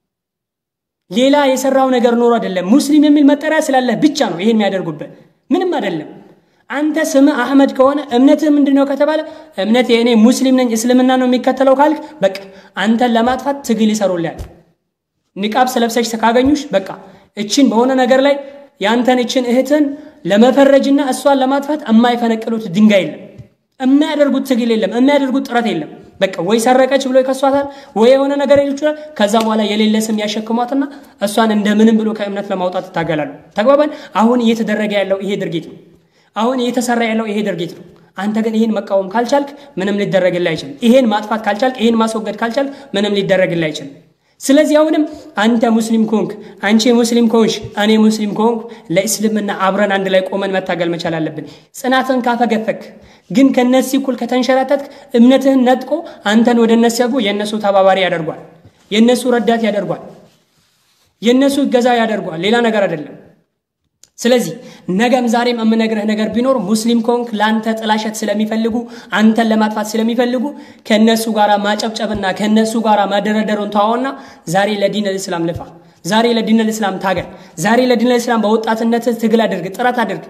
ሌላ የሰራው ነገር ኖር አይደለም ሙስሊም የሚል መጠሪያ ስላለ ብቻ ነው ይሄን የሚያደርጉበት ምንም አይደለም አንተ ስም አህመድ ከሆነ እምነትህ ምንድነው ከተባለ እምነቴ እኔ ሙስሊም ነኝ እስልምና ነው የሚከተለው ካልክ በቃ አንተን ለማጥፋት ትግል ይሰሩልሃል ንቃብ ስለብሰሽ ተካገኙሽ በቃ እቺን በሆነ ነገር ላይ ያንተን እቺን እህትን ለመፈረጅና እሷን ለማጥፋት የማይፈነቅሉት ድንጋይ የለም የሚያደርጉት ትግል የለም የሚያደርጉት ጥረት የለም በቃ ወይ ሰረቀች ብሎ ይከሷታል ወይ የሆነ ነገር ይልቻል ከዛ በኋላ የሌለ ስም ያሸክሟትና እሷን እንደምንም ብሎ ከእምነት ለማውጣት ታገላሉ ተግባባን አሁን እየተደረገ ያለው ይሄ ድርጊት ነው አሁን እየተሰራ ያለው ይሄ ድርጊት ነው አንተ ግን ይሄን መቃወም ካልቻልክ ምንም ሊደረግልህ አይችልም ይሄን ማጥፋት ካልቻልክ ይሄን ማስወገድ ካልቻልክ ምንም ሊደረግልህ አይችልም ስለዚህ አሁንም አንተ ሙስሊም ኮንክ አንቺ ሙስሊም ኮንሽ እኔ ሙስሊም ኮንክ ለእስልምና አብረን አንድ ላይ ቆመን መታገል መቻል አለብን ጽናትን ካፈገፈክ ግን ከነሱ እኩል ከተንሸራተትክ እምነትህን ነጥቆ አንተን ወደ እነሱ ያጉ የነሱ ተባባሪ ያደርጓል የነሱ ረዳት ያደርጓል የነሱ ገዛ ያደርጓል ሌላ ነገር አይደለም ስለዚህ ነገም ዛሬም እምነግርህ ነገር ቢኖር ሙስሊም ኮንክ ላንተ ጥላሸት ስለሚፈልጉ አንተን ለማጥፋት ስለሚፈልጉ ከነሱ ጋራ ማጨብጨብና ከነሱ ጋራ ማደረደሩን ታውና ዛሬ ለዲን الاسلام ለፋ ዛሬ ለዲን الاسلام ታገል ዛሬ ለዲን الاسلام በወጣትነት ትግል አድርግ ጥረት አድርግ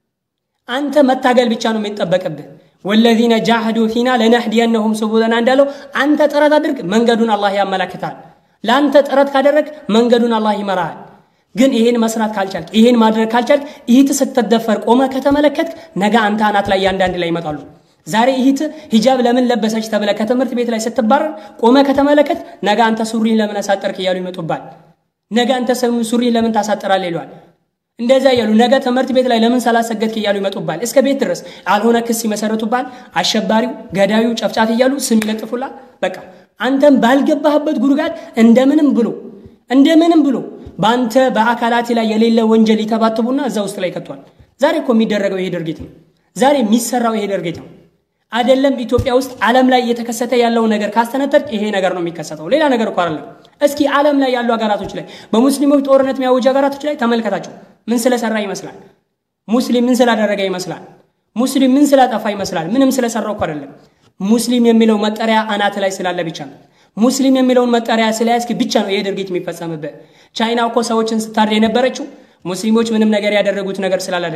አንተ መታገል ብቻ ነው የሚጠበቅብህ والذين جاهدوا فينا لنهدينهم سبلنا እንዳለው አንተ ጥረት አድርግ መንገዱን አላህ ያመላክታል ላንተ ጥረት ካደረክ መንገዱን አላህ ይመራል ግን ይሄን መስራት ካልቻልክ ይሄን ማድረግ ካልቻልክ ይሄት ስትደፈር ቆመ ከተመለከትክ ነገ አንተ አናት ላይ ያንዳንድ ላይ ይመጣሉ ዛሬ ይሄት ሂጃብ ለምን ለበሰች ተብለ ከትምህርት ቤት ላይ ስትባረር ቆመ ከተመለከት ነገ አንተ ሱሪን ለምን አሳጠርክ ይያሉ ይመጡባል ነገ አንተ ሱሪን ለምን ታሳጠራለህ ይሏል እንደዛ ያሉ ነገ ትምህርት ቤት ላይ ለምን ሰላሰገድክ ይያሉ ይመጡባል እስከ ቤት ድረስ አልሆነ ክስ ይመሰረቱባል አሸባሪው ገዳዩ ጨፍጫፊ ይያሉ ስም ይለጥፉላል በቃ አንተም ባልገባህበት ጉርጋድ እንደምንም ብሎ ባንተ በአካላት ላይ የሌለ ወንጀል ይተባተቡና እዛ ውስጥ ላይ ከቷል ዛሬ እኮ የሚደረገው ይሄ ድርጊት ነው ዛሬ የሚሰራው ይሄ ድርጊት ነው አይደለም ኢትዮጵያ ውስጥ ዓለም ላይ እየተከሰተ ያለው ነገር ካስተነተርክ ይሄ ነገር ነው የሚከሰተው ሌላ ነገር እኮ አይደለም እስኪ ዓለም ላይ ያሉ ሀገራቶች ላይ በሙስሊሞች ጦርነት የሚያወጁ ሀገራቶች ላይ ተመልከታቸው ምን ስለሰራ ይመስላል ሙስሊም ምን ስላደረገ ይመስላል ሙስሊም ምን ስላጠፋ ይመስላል ምንም ስለሰራው እኮ አይደለም ሙስሊም የሚለው መጠሪያ አናት ላይ ስላለ ብቻ ነው ሙስሊም የሚለውን መጠሪያ ስለያዝክ ብቻ ነው ይሄ ድርጊት የሚፈጸምበት ቻይና እኮ ሰዎችን ስታርድ የነበረችው ሙስሊሞች ምንም ነገር ያደረጉት ነገር ስላል አይደለም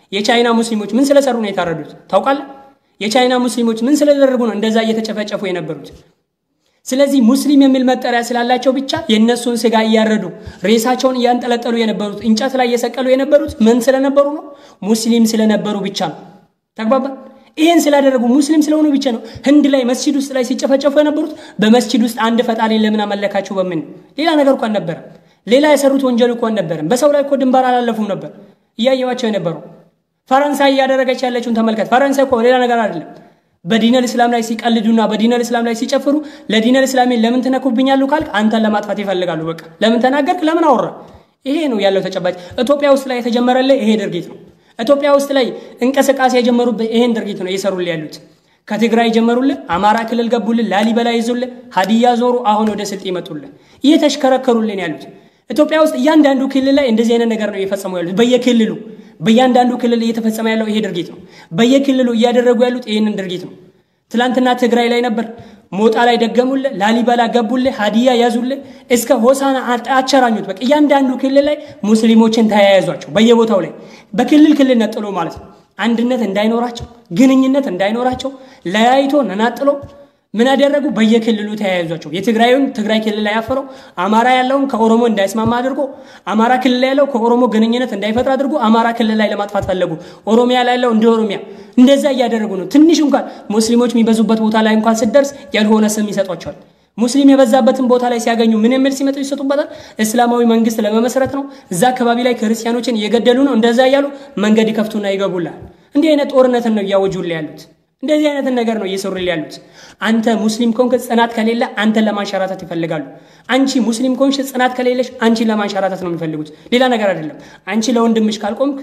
የቻይና ሙስሊሞች ምን ስለሰሩ ነው የታረዱት ታውቃለህ የቻይና ሙስሊሞች ምን ስለደረጉ ነው እንደዛ እየተጨፈጨፉ የነበሩት ስለዚህ ሙስሊም የሚል መጠሪያ ስላላቸው ብቻ የነሱን ስጋ ያረዱ ሬሳቸውን ያንጠለጠሉ የነበሩት እንጨት ላይ የሰቀሉ የነበሩት ምን ስለነበሩ ነው ሙስሊም ስለነበሩ ብቻ ነው ተግባባ ይሄን ስላደረጉ ሙስሊም ስለሆኑ ብቻ ነው ህንድ ላይ መስጂድ ውስጥ ላይ ሲጨፈጨፉ የነበሩት በመስጂድ ውስጥ አንድ ፈጣሪ ለምን አመለካቸው በምን ሌላ ነገር እንኳን ነበር ሌላ የሰሩት ወንጀል እንኳን ነበር በሰው ላይ እኮ ድንባር አላለፉም ነበር ያያያቸው የነበሩ ፈረንሳይ ያደረገች ያለችውን ተመልከት ፈረንሳይ እኮ ሌላ ነገር አይደለም በዲን እስላም ላይ ሲቀልዱና በዲን እስላም ላይ ሲጨፍሩ ለዲን እስላምን ለምን ተነኩብኛሉ ካልክ አንተን ለማጥፋት ይፈልጋሉ በቃ ለምን ተናገርክ ለምን አወራ ይሄ ነው ያለው ተጨባጭ ኢትዮጵያ ውስጥ ላይ የተጀመረለ ይሄ ድርጊት ነው ኢትዮጵያ ውስጥ ላይ እንቀስቃሴ የጀመሩበት ይሄን ድርጊት ነው እየሰሩል ያሉት ከትግራይ ጀመሩል አማራ ክልል ገቡል ላሊበላ ይዙል ሀዲያ ዞሩ አሁን ወደ ስልጤ ይመጡል እየተሽከረከሩልን ያሉት ኢትዮጵያ ውስጥ እያንዳንዱ ክልል ላይ እንደዚህ አይነት ነገር ነው እየፈጸሙ ያሉት በየክልሉ በእያንዳንዱ ክልል እየተፈጸመ ያለው ይሄ ድርጊት ነው በየክልሉ እያደረጉ ያሉት ይሄንን ድርጊት ነው ትላንትና ትግራይ ላይ ነበር ሞጣ ላይ ደገሙል ላሊበላ ገቡል ሀዲያ ያዙል እስከ ሆሳና አቸራኙት በቃ እያንዳንዱ ክልል ላይ ሙስሊሞችን ተያያዟቸው በየቦታው ላይ በክልል ነጥሎ ማለት ነው አንድነት እንዳይኖራቸው ግንኙነት እንዳይኖራቸው ለያይቶ ነናጥሎ ምን አደረጉ በየክልሉ ተያያዟቸው የትግራዩን ትግራይ ክልል ላይ ያፈረው አማራ ያለውን ከኦሮሞ እንዳይስማማ አድርጎ አማራ ክልል ላይ ያለው ከኦሮሞ ግንኙነት እንዳይፈጥር አድርጎ አማራ ክልል ላይ ለማጥፋት ፈለጉ ኦሮሚያ ላይ ያለው እንደ ኦሮሚያ እንደዛ ያደረጉ ነው ትንሽ እንኳን ሙስሊሞች የሚበዙበት ቦታ ላይ እንኳን ሲደርስ ያልሆነ ስም ይሰጧቸዋል ሙስሊም የበዛበትን ቦታ ላይ ሲያገኙ ምን የሚል ሲመጡ ይሰጡበታል እስላማዊ መንግስት ለመመስረት ነው እዛ አካባቢ ላይ ክርስቲያኖችን እየገደሉ ነው እንደዛ ያያሉ መንገድ ይከፍቱና ይገቡላል እንዲህ አይነት ጦርነት ነው ያወጁል ያሉት እንደዚህ አይነት ነገር ነው እየሰሩል ያሉት አንተ ሙስሊም ኮንክ ጽናት ከሌለ አንተ ለማንሸራተት ይፈልጋሉ አንቺ ሙስሊም ኮንሽ ጽናት ከሌለሽ አንቺ ለማንሸራተት ነው የሚፈልጉት ሌላ ነገር አይደለም አንቺ ለወንድምሽ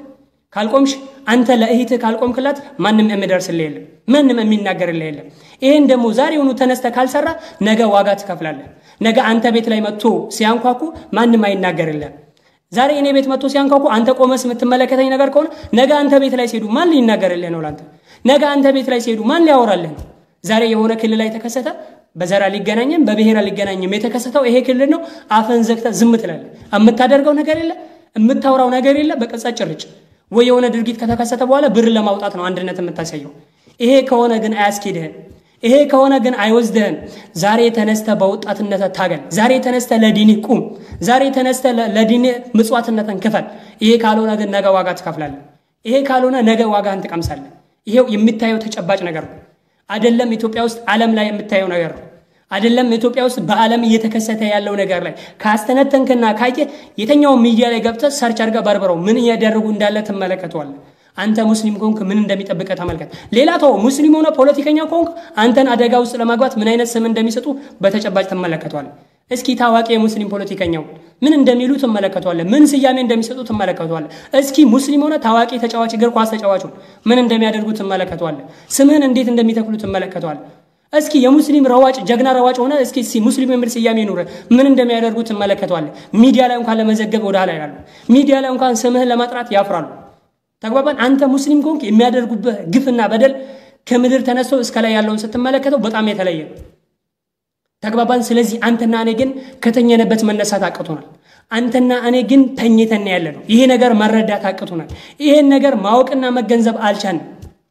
ካልቆምሽ አንተ ለእህትህ ካልቆምክላት ማንንም የሚደርስልህ የለም ማንንም የሚናገርልህ የለም ይሄን ደግሞ ዛሬውኑ ተነስተ ካልሰራ ነገ ዋጋ ትከፍላለህ ነገ አንተ ቤት ላይ መጥቶ ሲያንኳኩ ማንንም አይናገርልህ ዛሬ እኔ ቤት መጥቶ ሲያንኳኩ አንተ ቆመስ የምትመለከተኝ ነገር ከሆነ ነገ አንተ ቤት ላይ ሲሄዱ ማን ሊናገርልህ ነው ላንተ ነገ አንተ ቤት ላይ ሲሄዱ ማን ሊያወራልህ ነው ዛሬ የሆነ ክልል ላይ ተከሰተ በዘራ ሊገናኝም በብሔራ ሊገናኝም የተከሰተው ይሄ ክልል ነው አፈን ዘግተ ዝም ትላለህ የምታደርገው ነገር የለ የምታወራው ነገር የለ በቀጻ ጭርጭ ወይ የሆነ ድርጊት ከተከሰተ በኋላ ብር ለማውጣት ነው አንድነት የምታሳየው ይሄ ከሆነ ግን አያስኬድህም ይሄ ከሆነ ግን አይወስደህም ዛሬ ተነስተ በወጣትነት ታገል ዛሬ ተነስተ ለዲን ቁም ዛሬ ተነስተ ለዲን ምጽዋትነትን ክፈል ይሄ ካልሆነ ግን ነገ ዋጋ ትከፍላለህ ይሄ ካልሆነ ነገ ዋጋህን ትቀምሳለህ ይሄው የሚታየው ተጨባጭ ነገር ነው አይደለም ኢትዮጵያ ውስጥ ዓለም ላይ የምታየው ነገር ነው አይደለም ኢትዮጵያ ውስጥ በዓለም እየተከሰተ ያለው ነገር ላይ ካስተነተንከና ካየ የተኛው ሚዲያ ላይ ገብተህ ሰርች አድርጋ በርበረው ምን እያደረጉ እንዳለ ተመለከቷል አንተ ሙስሊም ኮንክ ምን እንደሚጠብቀ ተመልከት ሌላ ተው ሙስሊም ሆነ ፖለቲከኛ ኮንክ አንተን አደጋ ውስጥ ለማግባት ምን አይነት ስም እንደሚሰጡ በተጨባጭ ተመለከቷል እስኪ ታዋቂ የሙስሊም ፖለቲከኛው ምን እንደሚሉ ተመለከቷል ምን ስያሜ እንደሚሰጡ ተመለከቷል እስኪ ሙስሊም ሆነ ታዋቂ ተጫዋች እግር ኳስ ተጫዋቹ ምን እንደሚያደርጉ ተመለከቷል ስምህን እንዴት እንደሚተክሉ ተመለከቷል እስኪ የሙስሊም ረዋጭ ጀግና ረዋጭ ሆነ እስኪ ሙስሊም የሚል ስያሜ ኑረ ምን እንደሚያደርጉ ተመለከቷል ሚዲያ ላይ እንኳን ለመዘገብ ወደ ኋላ ይላሉ ሚዲያ ላይ እንኳን ስምህን ለማጥራት ያፍራሉ ተግባባን አንተ ሙስሊም ኮንክ የሚያደርጉበት ግፍና በደል ከምድር ተነስቶ እስከ ላይ ያለውን ስትመለከተው በጣም የተለየ ተግባባን ስለዚህ አንተና እኔ ግን ከተኘነበት መነሳት አቅቶናል አንተና እኔ ግን ተኝተን ያለነው ይሄ ነገር መረዳት አቅቶናል ይሄን ነገር ማወቅና መገንዘብ አልቻልንም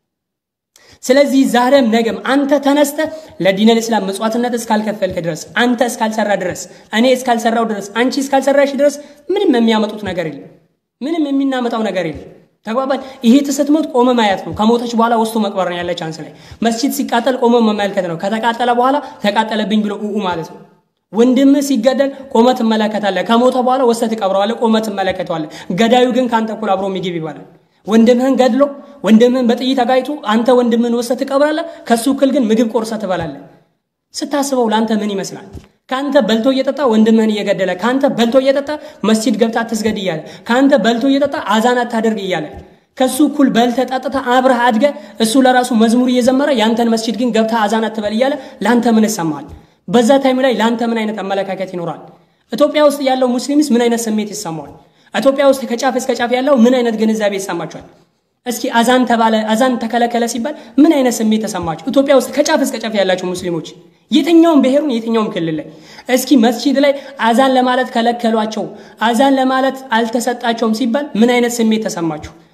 ስለዚህ ዛሬም ነገም አንተ ተነስተ ለዲን እስላም መስዋዕትነት እስካልከፈልክ ድረስ አንተ እስካልሰራ ድረስ እኔ እስካልሰራው ድረስ አንቺ እስካልሰራሽ ድረስ ምንም የሚያመጡት ነገር የለም ምንም የሚናመጣው ነገር የለም ተግባባን ይሄ ተሰጥሞት ቆመ ማያት ነው ከሞተች በኋላ ወስቶ መቅበር ነው ያለ ቻንስ ላይ መስጂድ ሲቃጠል ቆመ መመልከት ነው ከተቃጠለ በኋላ ተቃጠለብኝ ብሎ ማለት ነው ወንድም ሲገደል ቆመ ተመለከታለህ ከሞተ በኋላ ወሰተ ተቀብረዋለህ ቆመ ተመለከተዋለህ ገዳዩ ግን ካንተ እኩል አብሮ የሚገብ ይባላል ወንድምህን ገድሎ ወንድምህን በጥይት አጋይቶ አንተ ወንድምህን ወሰተ ተቀብራለህ ከሱ እኩል ግን ምግብ ቆርሰህ ትበላለህ ስታስበው ላንተ ምን ይመስላል ካንተ በልቶ እየጠጣ ወንድምህን እየገደለ ካንተ በልቶ እየጠጣ መስጂድ ገብታ አትስገድ ይያለ ካንተ በልቶ እየጠጣ አዛን አታደርግ ይያለ ከሱ እኩል በልተ ጠጥታ አብረህ አድገ እሱ ለራሱ መዝሙር እየዘመረ ያንተን መስጂድ ግን ገብታ አዛን አትበል ይያለ ላንተ ምን ይሰማል በዛ ታይም ላይ ላንተ ምን አይነት አመለካከት ይኖራል ኢትዮጵያ ውስጥ ያለው ሙስሊምስ ምን አይነት ስሜት ይሰማዋል ኢትዮጵያ ውስጥ ከጫፍ እስከ ጫፍ ያለው ምን አይነት ግንዛቤ ይሰማቸዋል እስኪ አዛን ተባለ አዛን ተከለከለ ሲባል ምን አይነት ስሜት ተሰማችሁ ኢትዮጵያ ውስጥ ከጫፍ እስከ ጫፍ ያላችሁ ሙስሊሞች የትኛውም ብሔሩን የትኛውም ክልል ላይ እስኪ መስጂድ ላይ አዛን ለማለት ከለከሏቸው አዛን ለማለት አልተሰጣቸውም ሲባል ምን አይነት ስሜት ተሰማችሁ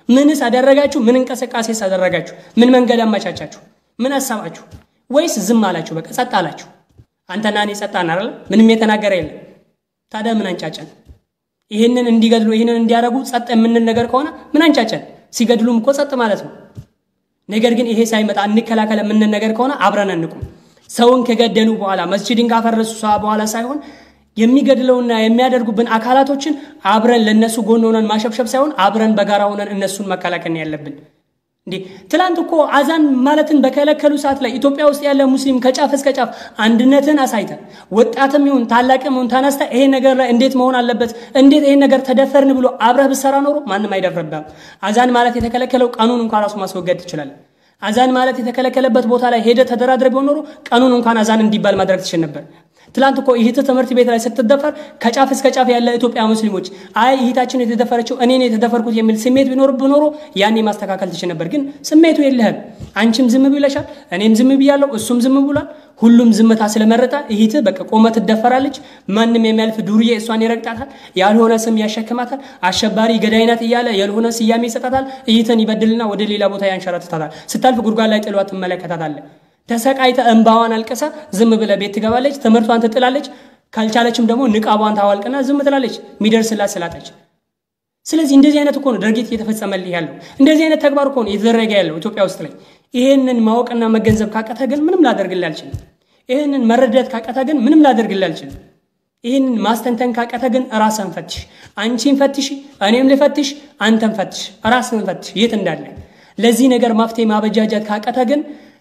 ምንስ አደረጋችሁ ምን እንቀሰቃሴስ አደረጋችሁ ምን መንገድ አመቻቻችሁ ምን አሳባችሁ ወይስ ዝም አላችሁ በቃ ጸጥ አላችሁ አንተና እኔ ጸጣን አይደል ምንም የተናገረ የለም ታዲያ ምን አንጫጫን ይሄንን እንዲገድሉ ይሄንን እንዲያረጉ ጸጥ የምንል ነገር ከሆነ ምን አንጫጫን ሲገድሉም እኮ ጸጥ ማለት ነው ነገር ግን ይሄ ሳይመጣ እንከላከለ ምን ነገር ከሆነ አብረን እንቁም ሰውን ከገደሉ በኋላ መስጂድን ካፈረሱ በኋላ ሳይሆን የሚገድለውና የሚያደርጉብን አካላቶችን አብረን ለነሱ ጎን ሆነን ማሸብሸብ ሳይሆን አብረን በጋራ ሆነን እነሱን መከላከል ያለብን እንዴ ትላንት እኮ አዛን ማለትን በከለከሉ ሰዓት ላይ ኢትዮጵያ ውስጥ ያለ ሙስሊም ከጫፍ እስከ ጫፍ አንድነትን አሳይተ ወጣትም ይሁን ታላቅም ይሁን ተነስተ ይሄ ነገር ላይ እንዴት መሆን አለበት እንዴት ይሄ ነገር ተደፈርን ብሎ አብረህ ብሰራ ኖሮ ማንንም አይደፍርብም አዛን ማለት የተከለከለው ቀኑን እንኳን ራሱ ማስወገድ ይችላል አዛን ማለት የተከለከለበት ቦታ ላይ ሄደ ተደራድረ ቢሆን ኖሮ ቀኑን እንኳን አዛን እንዲባል ማድረግ ትችል ነበር ትላንት እኮ ይሄ ትምህርት ቤት ላይ ስትደፈር ከጫፍ እስከ ጫፍ ያለ ኢትዮጵያ ሙስሊሞች አይ ይሄታችን የተደፈረችው እኔ ነኝ የተደፈርኩት የሚል ስሜት ቢኖር ያኔ ማስተካከል ትችል ነበር ግን ስሜቱ የለህም አንቺም ዝም ብለሻል እኔም ዝም ብያለሁ እሱም ዝም ብሏል ሁሉም ዝምታ ስለመረጣ ይሄት በቃ ቆመት ትደፈራለች ማንንም የሚያልፍ ዱርዬ እሷን ይረግጣታል ያልሆነ ስም ያሸከማታል አሸባሪ ገዳይናት ይያለ ያልሆነ ስያሜ ይሰጣታል ይሄትን ይበድልና ወደ ሌላ ቦታ ያንሸራተታል ስታልፍ ጉርጓድ ላይ ጥሏት ትመለከታታል ተሰቃይተ እንባዋን አልቀሳ ዝም ብለ ቤት ትገባለች ትምርቷን ትጥላለች ካልቻለችም ደግሞ ንቃቧን ታዋልቀና ዝም ትላለች ሚደርስላት ስላጣች ስለዚህ እንደዚህ አይነት እኮ ነው ድርጊት እየተፈጸመልህ ያለው እንደዚህ አይነት ተግባር እኮ ነው እየተደረገ ያለው ኢትዮጵያ ውስጥ ላይ ይሄንን ማወቅና መገንዘብ ካቀተ ግን ምንም ላደርግልህ አልችልም ይሄንን መረዳት ካቀተ ግን ምንም ላደርግልህ አልችልም ይሄንን ማስተንተን ካቀተ ግን ራስን ፈትሽ አንቺን ፈትሽ እኔም ልፈትሽ አንተም ፈትሽ ራስን ፈትሽ የት እንዳለ ለዚህ ነገር ማፍቴ ማበጃጃት ካቀተ ግን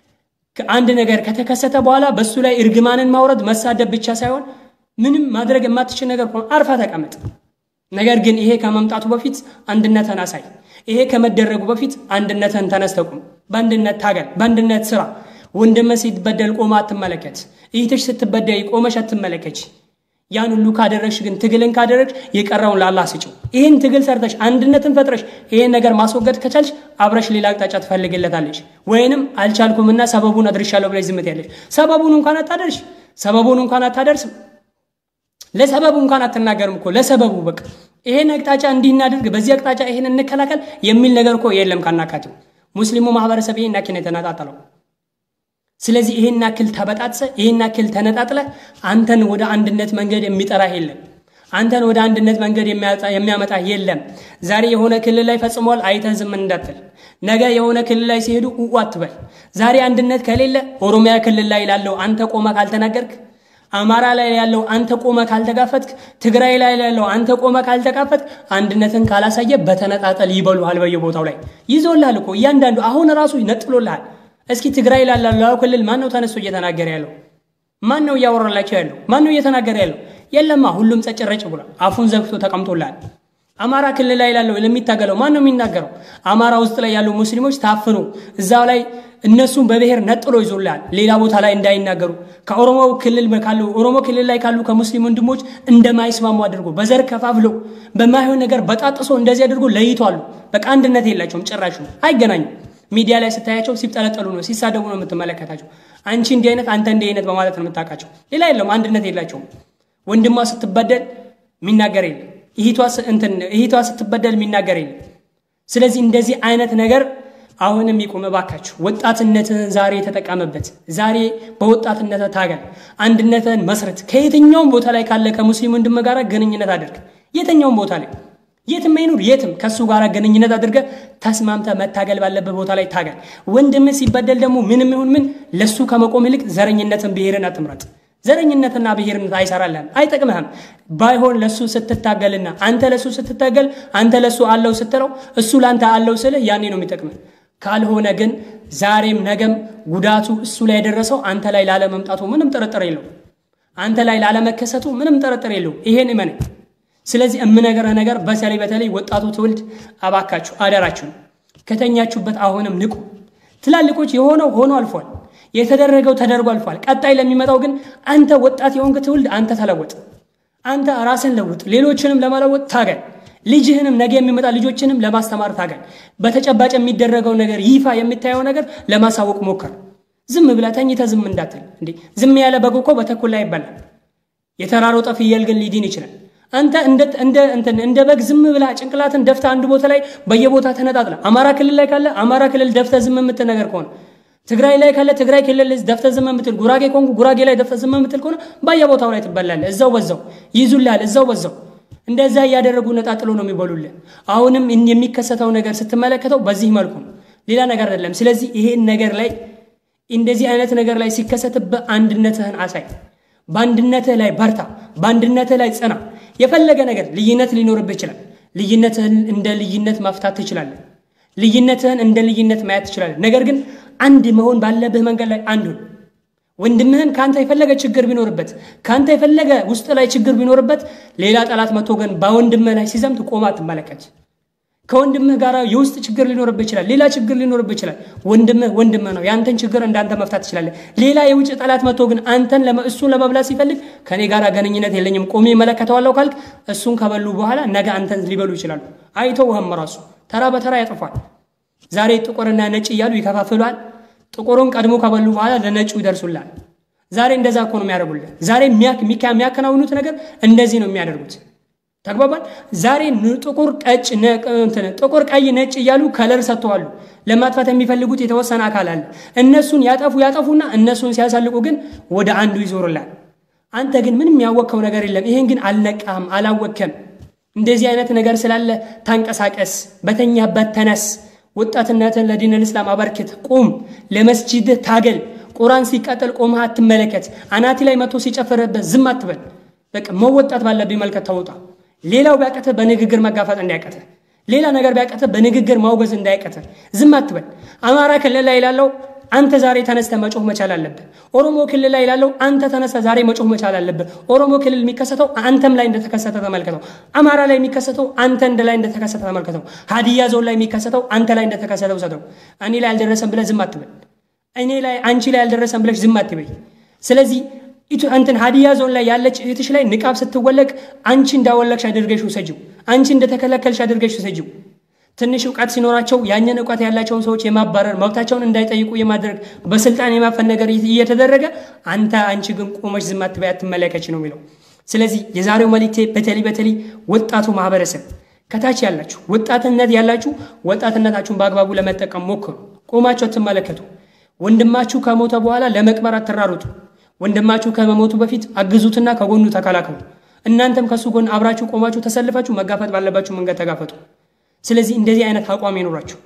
አንድ ነገር ከተከሰተ በኋላ በሱ ላይ እርግማንን ማውረድ መሳደብ ብቻ ሳይሆን ምንም ማድረግ የማትችል ነገር ሆኖ አርፋ ተቀመጥ ነገር ግን ይሄ ከመምጣቱ በፊት አንድነትን አሳይ ይሄ ከመደረጉ በፊት አንድነትን ተነስተቁም በአንድነት ታገል በአንድነት ስራ ወንድምህ ሲበደል ቆማ አትመለከት እህትሽ ስትበደይ ቆመሽ አትመለከች ያን ሁሉ ካደረግሽ ግን ትግልን ካደረግሽ የቀረውን ለአላህ ስጪው ይሄን ትግል ሰርተሽ አንድነትን ፈጥረሽ ይሄን ነገር ማስወገድ ከቻልሽ አብረሽ ሌላ አቅጣጫ ትፈልግለታለሽ ወይንም አልቻልኩምና ሰበቡን አድርሻለሁ ብለሽ ዝምት ያለሽ ሰበቡን እንኳን አታደርስም ለሰበቡ እንኳን አትናገርም እኮ ለሰበቡ በቃ ይሄን አቅጣጫ እንዲናደርግ በዚህ አቅጣጫ ይሄን እንከላከል የሚል ነገር እኮ የለም ካናካቱ ሙስሊሙ ማህበረሰብ ይሄን ያክል ተናጣጣለው ስለዚህ ይሄን ያክል ተበጣጥሰ ይሄን ያክል ተነጣጥለ አንተን ወደ አንድነት መንገድ የሚጠራ የለም አንተን ወደ አንድነት መንገድ የሚያመጣ የለም ዛሬ የሆነ ክልል ላይ ፈጽሟል አይተ ዝም እንዳትል ነገ የሆነ ክልል ላይ ሲሄዱ አትበል ዛሬ አንድነት ከሌለ ኦሮሚያ ክልል ላይ ያለው አንተ ቆመ ካልተናገርክ አማራ ላይ ያለው አንተ ቆመ ካልተጋፈጥክ ትግራይ ላይ ያለው አንተ ቆመ ካልተጋፈጥክ አንድነትን ካላሳየ በተነጣጣል ይበሉሃል በየቦታው ላይ ይዞልሃል እኮ እያንዳንዱ አሁን ራሱ ይነጥሎልሃል እስኪ ትግራይ ላይ ያለው ክልል ማን ነው ተነስቶ እየተናገረ ያለው ማን ነው ያወራላችሁ ያለው ማን ነው እየተናገረ ያለው የለማ ሁሉም ጸጨረጭ ብሏል አፉን ዘግቶ ተቀምጦላል አማራ ክልል ላይ ያለው ለሚታገለው ማን ነው የሚናገረው አማራ ውስጥ ላይ ያለው ሙስሊሞች ታፍኑ እዛው ላይ እነሱን በብሔር ነጥሎ ይዞላል ሌላ ቦታ ላይ እንዳይናገሩ ከኦሮሞ ክልል ላይ ካሉ ከሙስሊም ወንድሞች እንደማይስማሙ አድርጎ በዘር ከፋፍሎ በማይሆን ነገር በጣጥሶ እንደዚህ አድርጎ ለይቷል በቃ አንድነት የላቸውም ጭራሽ አይገናኙ ሚዲያ ላይ ስታያቸው ሲጣጣሉ ነው ሲሳደቡ ነው የምትመለከታቸው አንቺ እንዲህ አይነት አንተ እንዲህ አይነት በማለት ነው የምታቃቸው ሌላ የለም አንድነት የላቸውም ወንድሟ ስትበደል ሚናገር የለም ይሄቷ ስትበደል ሚናገር የለም ስለዚህ እንደዚህ አይነት ነገር አሁንም ይቆም ባካችሁ ወጣትነትን ዛሬ ተጠቀመበት ዛሬ በወጣትነት ታገል አንድነትን መስረት ከየትኛውም ቦታ ላይ ካለ ከሙስሊም ወንድም ጋር ግንኙነት አድርግ የትኛውም ቦታ ላይ የትም አይኑር የትም ከሱ ጋር ግንኙነት አድርገ ተስማምተ መታገል ባለበት ቦታ ላይ ታገል ወንድም ሲበደል ደግሞ ምንም ይሁን ምን ለሱ ከመቆም ይልቅ ዘረኝነትን ብሔርን አትምረጥ ዘረኝነትና ብሔርን አይሰራልህም አይጠቅምህም ባይሆን ለሱ ስትታገልና አንተ ለሱ ስትታገል አንተ ለሱ አለው ስትለው እሱ ላንተ አለው ስለ ያኔ ነው የሚጠቅምህ ካልሆነ ግን ዛሬም ነገም ጉዳቱ እሱ ላይ ያደረሰው አንተ ላይ ላለመምጣቱ ምንም ጥርጥር የለው አንተ ላይ ላለመከሰቱ ምንም ጥርጥር የለው ይሄን እመን ስለዚህ ነገር በተለይ ወጣቱ ትውልድ አባካችሁ አደራችሁ ከተኛችሁበት አሁንም ንቁ ትላልቆች የሆነው ሆኖ አልፏል የተደረገው ተደርጎ አልፏል ቀጣይ ለሚመጣው ግን አንተ ወጣት የሆንክ ትውልድ አንተ ተለወጥ አንተ ራስን ለውጥ ሌሎችንም ለማለወጥ ታገል ልጅህንም ነገ የሚመጣ ልጆችንም ለማስተማር ታገል በተጨባጭ የሚደረገው ነገር ይፋ የምታየው ነገር ለማሳወቅ ሞክር ዝም ብለህ ተኝተህ ዝም እንዳትል እንዴ ዝም ያለ በግ እኮ በተኩል ላይ ይበላል የተራሮጠ ፍየል ግን ሊድን ይችላል አንተ እንደ በግ ዝም ብላ ጭንቅላትን ደፍታ አንድ ቦታ ላይ በየቦታ ተነጣጥላ አማራ ክልል ላይ ካለ አማራ ክልል ደፍታ ዝም የምትል ነገር ከሆነ ትግራይ ላይ ካለ ትግራይ ክልል ደፍታ ዝም የምትል ጉራጌ ኮንኩ ጉራጌ ላይ ደፍታ ዝም የምትል ከሆነ በየቦታው ላይ ትበላለህ እዛው በዛው ይዙልሃል እዛው በዛው እንደዛ ያደረጉ ነጣጥሎ ነው የሚበሉልህ አሁንም የሚከሰተው ነገር ስትመለከተው በዚህ መልኩ ነው ሌላ ነገር አይደለም ስለዚህ ይሄን ነገር ላይ እንደዚህ አይነት ነገር ላይ ሲከሰትብህ አንድነትህን አሳይ ባንድነትህ ላይ በርታ ባንድነትህ ላይ ጽና የፈለገ ነገር ልዩነት ሊኖርብህ ይችላል ልዩነትህን እንደ ልዩነት ማፍታት ትችላለህ ልዩነትህን እንደ ልዩነት ማየት ትችላለህ ነገር ግን አንድ መሆን ባለብህ መንገድ ላይ አንዱ ወንድምህን ካንተ የፈለገ ችግር ቢኖርበት ካንተ የፈለገ ውስጥ ላይ ችግር ቢኖርበት ሌላ ጠላት መጥቶ ግን በወንድምህ ላይ ሲዘምት ቆማ አትመለከት ከወንድምህ ጋር የውስጥ ችግር ሊኖርብህ ይችላል ሌላ ችግር ሊኖርብህ ይችላል ወንድምህ ነው ያንተን ችግር እንዳንተ መፍታት ይችላል ሌላ የውጭ ጠላት መጥቶ ግን አንተን እሱን ለመብላት ሲፈልግ ከኔ ጋር ግንኙነት የለኝም ቆሜ መለከተዋለሁ ካልክ እሱን ከበሉ በኋላ ነገ አንተን ሊበሉ ይችላል አይተውህም ራሱ ተራ በተራ ያጠፋል ዛሬ ጥቁርና ነጭ ይያሉ ይከፋፍሏል ጥቁሩን ቀድሞ ከበሉ በኋላ ለነጩ ይደርሱላል ዛሬ እንደዛ እኮ ነው የሚያደርጉልህ ዛሬ የሚያከናውኑት ነገር እንደዚህ ነው የሚያደርጉት ተግባባን ዛሬ ጥቁር ቀይ ነጭ ይያሉ ከለር ሰጥተዋል ለማጥፋት የሚፈልጉት የተወሰነ አካል አለ እነሱን ያጠፉና እነሱን ሲያሳልቁ ግን ወደ አንዱ ይዞርላል አንተ ግን ምንም ያወቀው ነገር የለም ይሄን ግን አልነቃም አላወከም እንደዚህ አይነት ነገር ስላለ ታንቀሳቀስ በተኛበት ተነስ ወጣትነትን ለዲን الاسلام አበርክት ቁም ለመስጂድ ታገል ቁርአን ሲቀጥል ቆመህ አትመለከት አናቲ ላይ መጥቶ ሲጨፈረበት ዝም አትበል በቃ መወጣት ባለብህ መልከ ተወጣ ሌላው ቢያቀተ በንግግር መጋፈጥ እንዳይቀተ ሌላ ነገር ቢያቀተ በንግግር ማውገዝ እንዳይቀተ ዝም አትበል አማራ ክልል ላይ ያለው አንተ ዛሬ ተነስተ መጮህ መቻል አለበት ኦሮሞ ክልል ላይ ያለው አንተ ተነስተ ዛሬ መጮህ መቻል አለበት ኦሮሞ ክልል የሚከሰተው አንተም ላይ እንደተከሰተ ተመልከተው አማራ ላይ የሚከሰተው አንተ ላይ እንደተከሰተ ተመልከተው ሀዲያ ዞን ላይ የሚከሰተው አንተ ላይ እንደተከሰተው ሰደው እኔ ላይ አልደረሰም ብለህ ዝም አትበል እኔ ላይ አንቺ ላይ አልደረሰም ብለሽ ዝም አትበይ ስለዚህ አንተን ሀዲያ ዞን ላይ ያለች እህትሽ ላይ ንቃብ ስትወለቅ አንቺ እንዳወለቅሽ አድርገሽው ሰጂው አንቺ እንደተከለከልሽ አድርገሽው ሰጂው ትንሽ ዕውቀት ሲኖራቸው ያኛን ዕውቀት ያላቸውን ሰዎች የማባረር መብታቸውን እንዳይጠይቁ የማድረግ በስልጣን የማፈን ነገር እየተደረገ አንቺ ግን ቆመሽ ዝም አትበይ አትመለከች ነው የሚለው ስለዚህ የዛሬው መልእክቴ በተለይ ወጣቱ ማህበረሰብ ከታች ያላችሁ ወጣትነት ያላችሁ ወጣትነታችሁን በአግባቡ ለመጠቀም ሞክሩ ቆማችሁ ተመለከቱ ወንድማችሁ ከሞተ በኋላ ለመቅበር አትራሩጡ ወንድማችሁ ከመሞቱ በፊት አግዙትና ከጎኑ ተከላከሉ እናንተም ከሱ ጎን አብራችሁ ቆማችሁ ተሰልፋችሁ መጋፈጥ ባለባችሁ መንገድ ተጋፈጡ ስለዚህ እንደዚህ አይነት አቋም ይኖራችሁ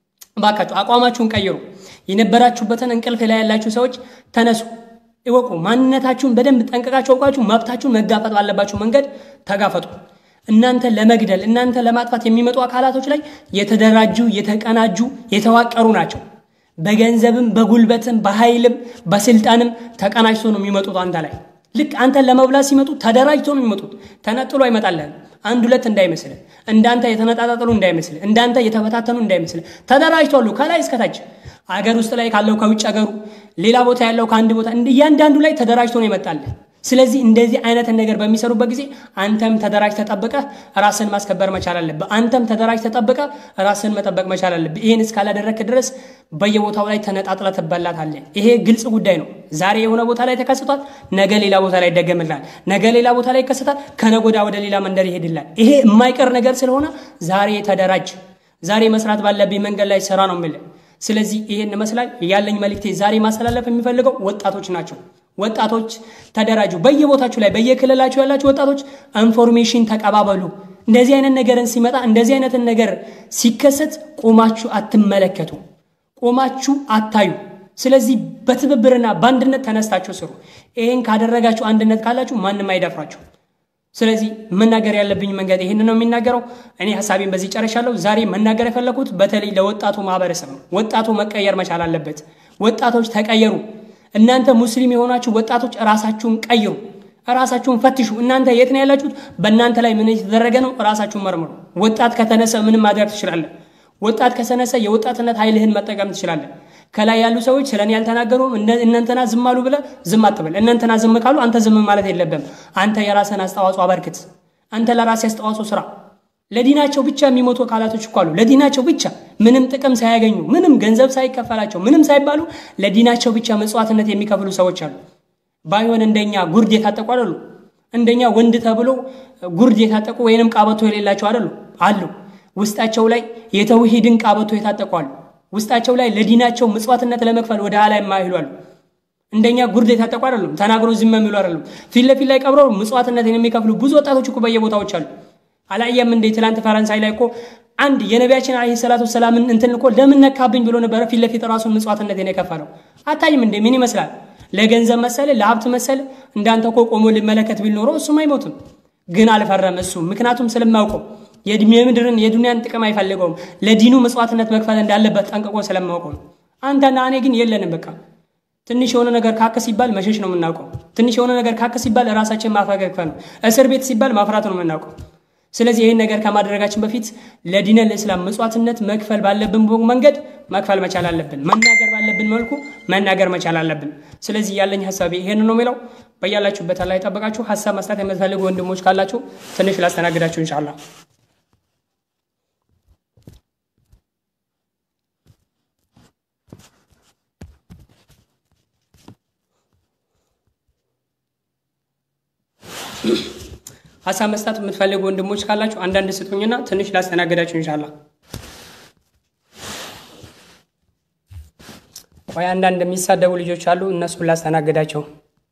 ባካችሁ አቋማችሁን ቀይሩ የነበራችሁበትን እንቅልፍ ላይ ያላችሁ ሰዎች ተነሱ እወቁ ማንነታችሁን በደንብ ጠንቀቃችሁ አውቃችሁ መብታችሁን መጋፈጥ ባለባችሁ መንገድ ተጋፈጡ እናንተ ለመግደል እናንተ ለማጥፋት የሚመጡ አካላቶች ላይ የተደራጁ የተቀናጁ የተዋቀሩ ናቸው በገንዘብም በጉልበትም በኃይልም በስልጣንም ተቀናጅቶ ነው የሚመጡት አንተ ላይ ልክ አንተ ለመብላት ሲመጡ ተደራጅቶ ነው የሚመጡት ተነጥሎ አይመጣልህም አንድ ሁለት እንዳይመስል እንዳንተ የተነጣጣጠሉ እንዳይመስል እንዳንተ የተፈታተኑ እንዳይመስል ተደራጅቷሉ ከላይ እስከ ታች አገር ውስጥ ላይ ካለው ከውጭ አገሩ ሌላ ቦታ ያለው ከአንድ ቦታ እያንዳንዱ ላይ ተደራጅቶ ነው ይመጣልህ ስለዚህ እንደዚህ አይነት ነገር በሚሰሩበት ጊዜ አንተም ተደራጅ ተጠብቀህ ራስን ማስከበር መቻል አለብህ አንተም ተደራጅ ተጠብቀህ ራስን መጠበቅ መቻል አለብህ ይሄን እስካላደረክ ድረስ በየቦታው ላይ ተነጣጥለህ ትበላታለህ ይሄ ግልጽ ጉዳይ ነው ዛሬ የሆነ ቦታ ላይ ተከስቷል ነገ ሌላ ቦታ ላይ ይደገምላል ነገ ሌላ ቦታ ላይ ይከሰታል ከነጎዳ ወደ ሌላ መንደር ይሄድላል ይሄ የማይቀር ነገር ስለሆነ ዛሬ ተደራጅ ዛሬ መስራት ባለብህ መንገድ ላይ ስራ ነው የሚል ስለዚህ ይሄን መስላል ያለኝ መልእክቴ ዛሬ ማስተላለፍ የሚፈልገው ወጣቶች ናቸው ወጣቶች ተደራጁ በየቦታችሁ ላይ በየክልላችሁ ያላችሁ ወጣቶች ኢንፎርሜሽን ተቀባበሉ እንደዚህ አይነት ነገርን ሲመጣ እንደዚህ አይነት ነገር ሲከሰት ቆማችሁ አትመለከቱ ቆማችሁ አታዩ ስለዚህ በትብብርና ባንድነት ተነስታችሁ ስሩ ይሄን ካደረጋችሁ አንድነት ካላችሁ ማንንም አይደፍራችሁ ስለዚህ መናገር ያለብኝ መንገድ ይሄን ነው የሚናገረው እኔ ሐሳቤን በዚህ ጨርሻለሁ ዛሬ መናገር የፈለኩት በተለይ ለወጣቱ ማህበረሰብ ነው ወጣቱ መቀየር መቻል አለበት ወጣቶች ተቀየሩ እናንተ ሙስሊም የሆናችሁ ወጣቶች ራሳችሁን ቀይሩ ራሳችሁን ፈትሹ እናንተ የት ነው ያላችሁት በእናንተ ላይ ምን እየተደረገ ነው ራሳችሁን መርምሩ ወጣት ከተነሰ ምንም ማድረግ ትችላለህ ወጣት ከተነሰ የወጣትነት ኃይልህን መጠቀም ትችላለህ ከላይ ያሉ ሰዎች ስለኔ ያልተናገሩ እናንተና ዝም አሉ ብለ ዝም አትበል እናንተና ዝም ካሉ አንተ ዝም ማለት የለበም አንተ የራስህን አስተዋጽኦ አበርክት አንተ ለራስህ አስተዋጽኦ ስራ ለዲናቸው ብቻ የሚሞቱ ካላቶች እኮ አሉ ለዲናቸው ብቻ ምንም ጥቅም ሳያገኙ ምንም ገንዘብ ሳይከፈላቸው ምንም ሳይባሉ ለዲናቸው ብቻ መስዋዕትነት የሚከፍሉ ሰዎች አሉ ባይሆን እንደኛ ጉርድ የታጠቁ አይደሉ እንደኛ ወንድ ተብሎ ጉርድ የታጠቁ ወይንም ቃበቶ የሌላቸው አሉ ውስጣቸው ላይ የተውሂድን ቃበቶ የታጠቁ አሉ ውስጣቸው ላይ ለዲናቸው መስዋዕትነት ለመክፈል ወደ ኋላ የማይሉ አሉ እንደኛ ጉርድ የታጠቁ አይደሉም ተናግሮ ዝም የሚሉ አይደሉም ፊት ለፊት ላይ ቀብረው መስዋዕትነትን የሚከፍሉ ብዙ ወጣቶች እኮ በየቦታዎች አሉ አላየም እንደ ትላንት ፈረንሳይ ላይ እኮ አንድ የነብያችን አለይሂ ሰላቱ ሰላም እንትን እኮ ለምን ነካብኝ ብሎ ነበር ፊት ለፊት ራሱን መስዋዕትነትን የከፈለው አታይም እንደ ምን ይመስላል ለገንዘብ መሰለ ለሀብት መሰለ እንዳንተ እኮ ቆሞ ሊመለከት ቢል ኖሮ እሱም አይሞትም ግን አልፈረም እሱ ምክንያቱም ስለማውቀው የድሜ ምድርን የዱንያን ጥቅም አይፈልገውም ለዲኑ መስዋዕትነት መክፈል እንዳለበት ጠንቅቆ ስለማውቀው አንተና እኔ ግን የለንም በቃ ትንሽ የሆነ ነገር ካከስ ይባል መሸሽ ነው የምናውቀው ትንሽ የሆነ ነገር ካከስ ይባል ራሳችን ማፈገግፈ ነው እስር ቤት ሲባል ማፍራት ነው የምናውቀው ስለዚህ ይሄን ነገር ከማድረጋችን በፊት ለዲነ ለእስላም መስዋዕትነት መክፈል ባለብን መንገድ መክፈል መቻል አለብን መናገር ባለብን መልኩ መናገር መቻል አለብን ስለዚህ ያለኝ ሐሳብ ይሄን ነው የሚለው በያላችሁበት አላህ ይጠብቃችሁ ሐሳብ መስጠት የምትፈልጉ ወንድሞች ካላችሁ ትንሽ ላስተናግዳችሁ ኢንሻአላህ ሐሳብ መስጠት የምትፈልጉ ወንድሞች ካላችሁ አንዳንድ ስጡኝና ትንሽ ላስተናግዳችሁ ኢንሻአላህ ወይ አንዳንድ የሚሳደቡ ልጆች አሉ እነሱን ላስተናግዳቸው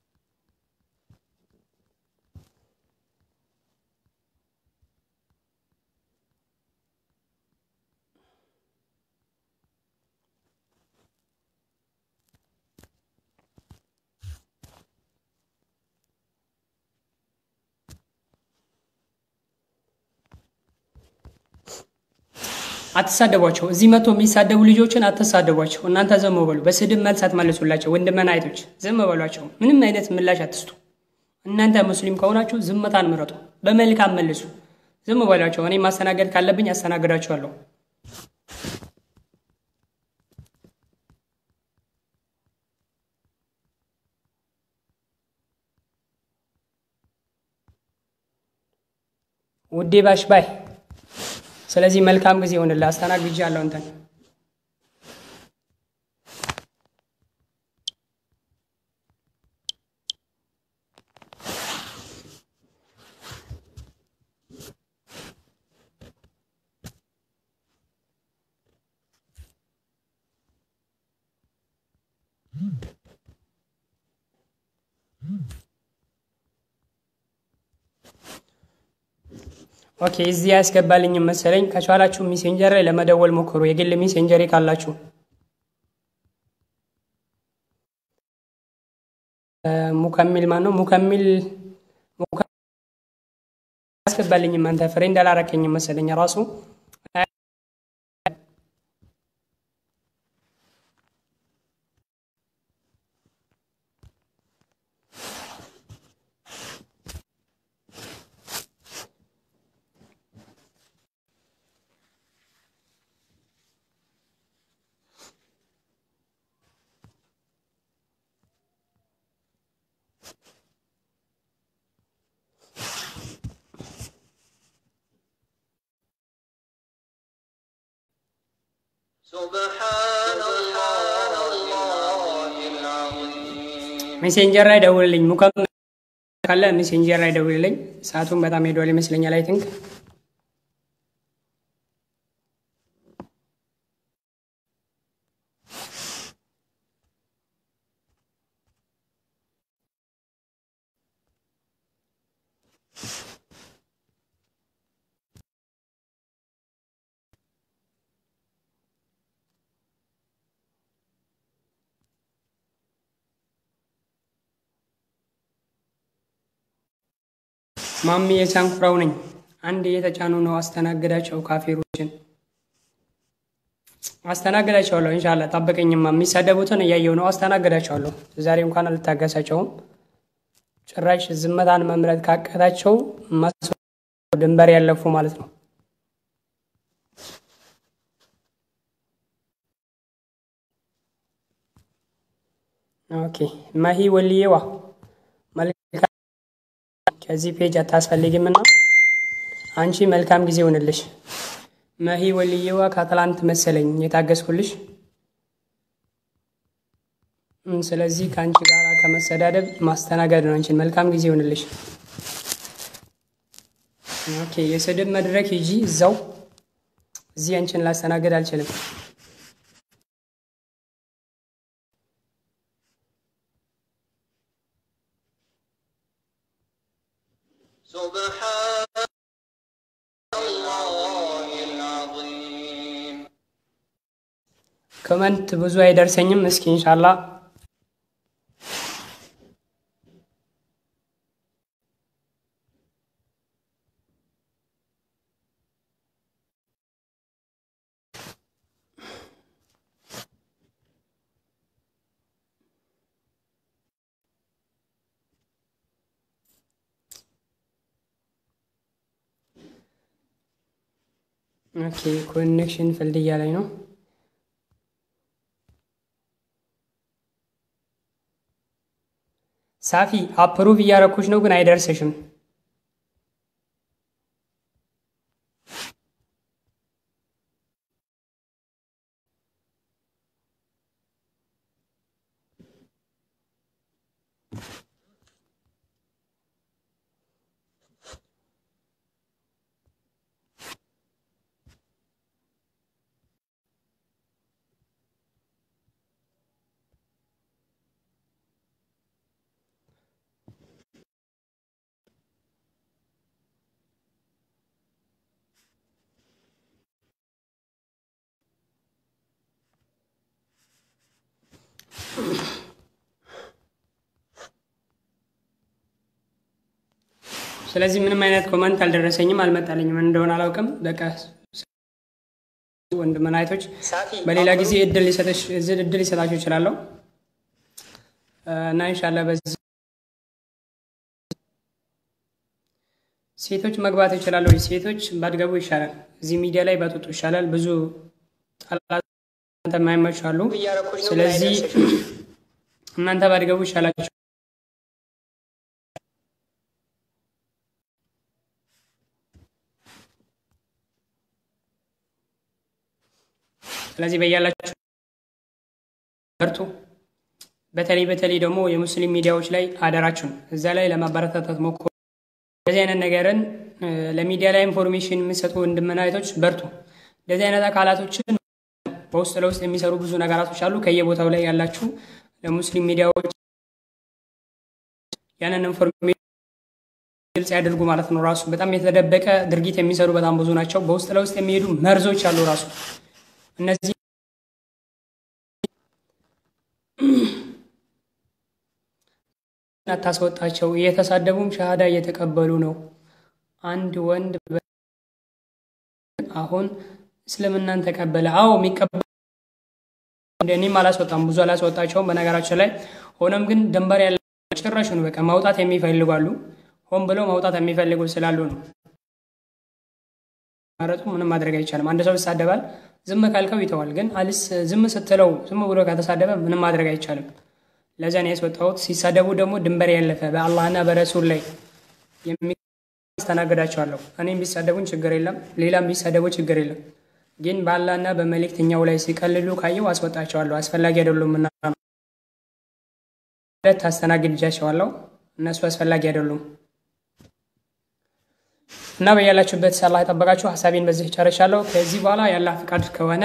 አትሳደቧቸው እዚህ መጥቶ የሚሳደቡ ልጆችን አትሳደቧቸው እናንተ ዘመው በሉ በስድብ መልስ አትመልሱላቸው ወንድመና አይቶች ዘመው በሏቸው ምንም አይነት ምላሽ አትስጡ እናንተ ሙስሊም ከሆናችሁ ዝምታን ምረጡ በመልካም መልሱ ዘመው በሏቸው እኔ ማስተናገድ ካለብኝ አስተናግዳቸዋለሁ ውዴ ባሽ ባይ ስለዚህ መልካም ጊዜ ሆነልህ አስተናግጃለሁ እንትን ኦኬ እዚህ ያስገባልኝ መሰለኝ ከቻላችሁ ሜሴንጀር ላይ ለመደወል ሞክሩ የግል ሜሴንጀር ካላችሁ ሙከሚል ማን ነው ሙከሚል ያስገባልኝ አንተ ፍሬንድ አላረከኝ መሰለኝ ራሱ ሜሴንጀር ላይ ደውልልኝ ሙከም ካለ ሜሴንጀር ላይ ደውልልኝ ሰዓቱን በጣም ሄዷል ይመስለኛል አይ ቲንክ ማሚ የቻንኩራው ነኝ አንድ የተጫኑ ነው አስተናግዳቸው ካፊሮችን አስተናግዳቸዋለሁ ኢንሻአላህ ጠብቀኝማ የሚሳደቡትን እያየው ነው አስተናግዳቸዋለሁ ዛሬ እንኳን አልታገሳቸውም ጭራሽ ዝምታን መምረጥ ካቀታቸው ድንበር ያለፉ ማለት ነው ኦኬ ማሂ ወልየዋ ከዚህ ፔጅ አታስፈልጊምና አንቺ መልካም ጊዜ ሆነልሽ ማሂ ወልየዋ ከአትላንት መሰለኝ የታገስኩልሽ ስለዚህ ካንቺ ጋራ ከመሰዳደብ ማስተናገድ ነው አንቺን መልካም ጊዜ ሆነልሽ ኦኬ የስድብ መድረክ ሂጂ እዛው እዚህ አንቺን ላስተናግድ አልችልም ኮሜንት ብዙ አይደርሰኝም እስኪ ኢንሻአላህ ኦኬ ኮኔክሽን ፈልያ ላይ ነው ሳፊ አፕሩቭ ያረኩሽ ነው ግን አይደርሰሽም ስለዚህ ምንም አይነት ኮሜንት አልደረሰኝም አልመጣልኝም እንደሆነ አላውቅም በቃ ወንድምናይቶች በሌላ ጊዜ እድል ይሰጣችሁ ይችላል እና ኢንሻአላህ በዚህ ሴቶች መግባት ይችላል ወይ ሴቶች ባድገቡ ይሻላል እዚህ ሚዲያ ላይ ባትወጡ ይሻላል ብዙ እናንተ ማይመቻሉ ስለዚህ እናንተ ባድገቡ ይሻላል ስለዚህ በያላችሁ በርቱ በተለይ ደግሞ የሙስሊም ሚዲያዎች ላይ አደራችሁን እዛ ላይ ለማበረታታት ሞክሩ እንደዚህ አይነት ነገርን ለሚዲያ ላይ ኢንፎርሜሽን የሚሰጡ ወንድምናይቶች በርቱ እንደዚህ አይነት አካላቶችን በውስጥ ለውስጥ የሚሰሩ ብዙ ነገራቶች አሉ ከየቦታው ላይ ያላችሁ ለሙስሊም ሚዲያዎች ያንን ኢንፎርሜሽን ግልጽ ያድርጉ ማለት ነው ራሱ በጣም የተደበቀ ድርጊት የሚሰሩ በጣም ብዙ ናቸው በውስጥ ለውስጥ የሚሄዱ መርዞች አሉ ራሱ እነዚህ አታስወጣቸው እየተሳደቡም ሻሃዳ እየተቀበሉ ነው አንድ ወንድ አሁን እስልምናን ተቀበለ አው የሚቀበል እንደኔ ማላስወጣም ብዙ አላስወጣቸውም በነገራችን ላይ ሆነም ግን ድንበር ያለ ጭራሽ ነው በቃ ማውጣት የሚፈልጋሉ ሆን ብለው ማውጣት የሚፈልጉ ስላሉ ነው ማረጡ ምንም ማድረግ አይቻልም አንድ ሰው ይሳደባል ዝም ካልከው ይተዋል ግን አልስ ዝም ስትለው ዝም ብሎ ከተሳደበ ምንም ማድረግ አይቻልም ለዛ ነው ያስወጣሁት ሲሳደቡ ደግሞ ድንበር ያለፈ በአላህና በረሱል ላይ የሚያስተናግዳቸዋለሁ እኔም ቢሳደቡን ችግር የለም ሌላም ቢሳደቡ ችግር የለም ግን በአላህና በመልእክተኛው ላይ ሲቀልሉ ካየው አስወጣቸዋለሁ አስፈላጊ አይደሉምና ታስተናግድጃቸዋለሁ እነሱ አስፈላጊ አይደሉም እና በያላችሁበት አላህ ይጠብቃችሁ ሐሳቤን በዚህ ጨርሻለሁ ከዚህ በኋላ ያላህ ፍቃድ ከሆነ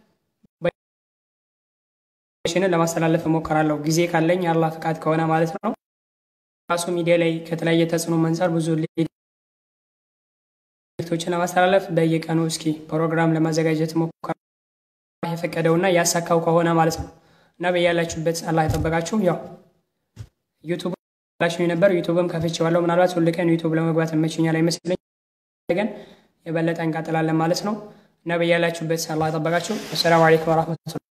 ሽነ ለማስተላለፍ ሞከራለሁ ጊዜ ካለኝ ያላህ ፍቃድ ከሆነ ማለት ነው ራሱ ሚዲያ ላይ ከተለያየ ተጽዕኖ መንጻር ብዙ ሌክቶችን ለማስተላለፍ በየቀኑ እስኪ ፕሮግራም ለማዘጋጀት ሞከራ የፈቀደውና ያሳካው ከሆነ ማለት ነው እና በያላችሁበት አላህ ይጠብቃችሁ ያው ዩቲዩብ ላሽኝ ነበር ዩቲዩብም ከፍቼዋለሁ ምናልባት ሁሉ ቀን ዩቲዩብ ለመግባት መቼኛል አይመስልኝ ግን የበለጠ እንቀጥላለን ማለት ነው እና በያላችሁበት አላህ ይጠብቃችሁ። ሰላም አለይኩም ወራህመቱላህ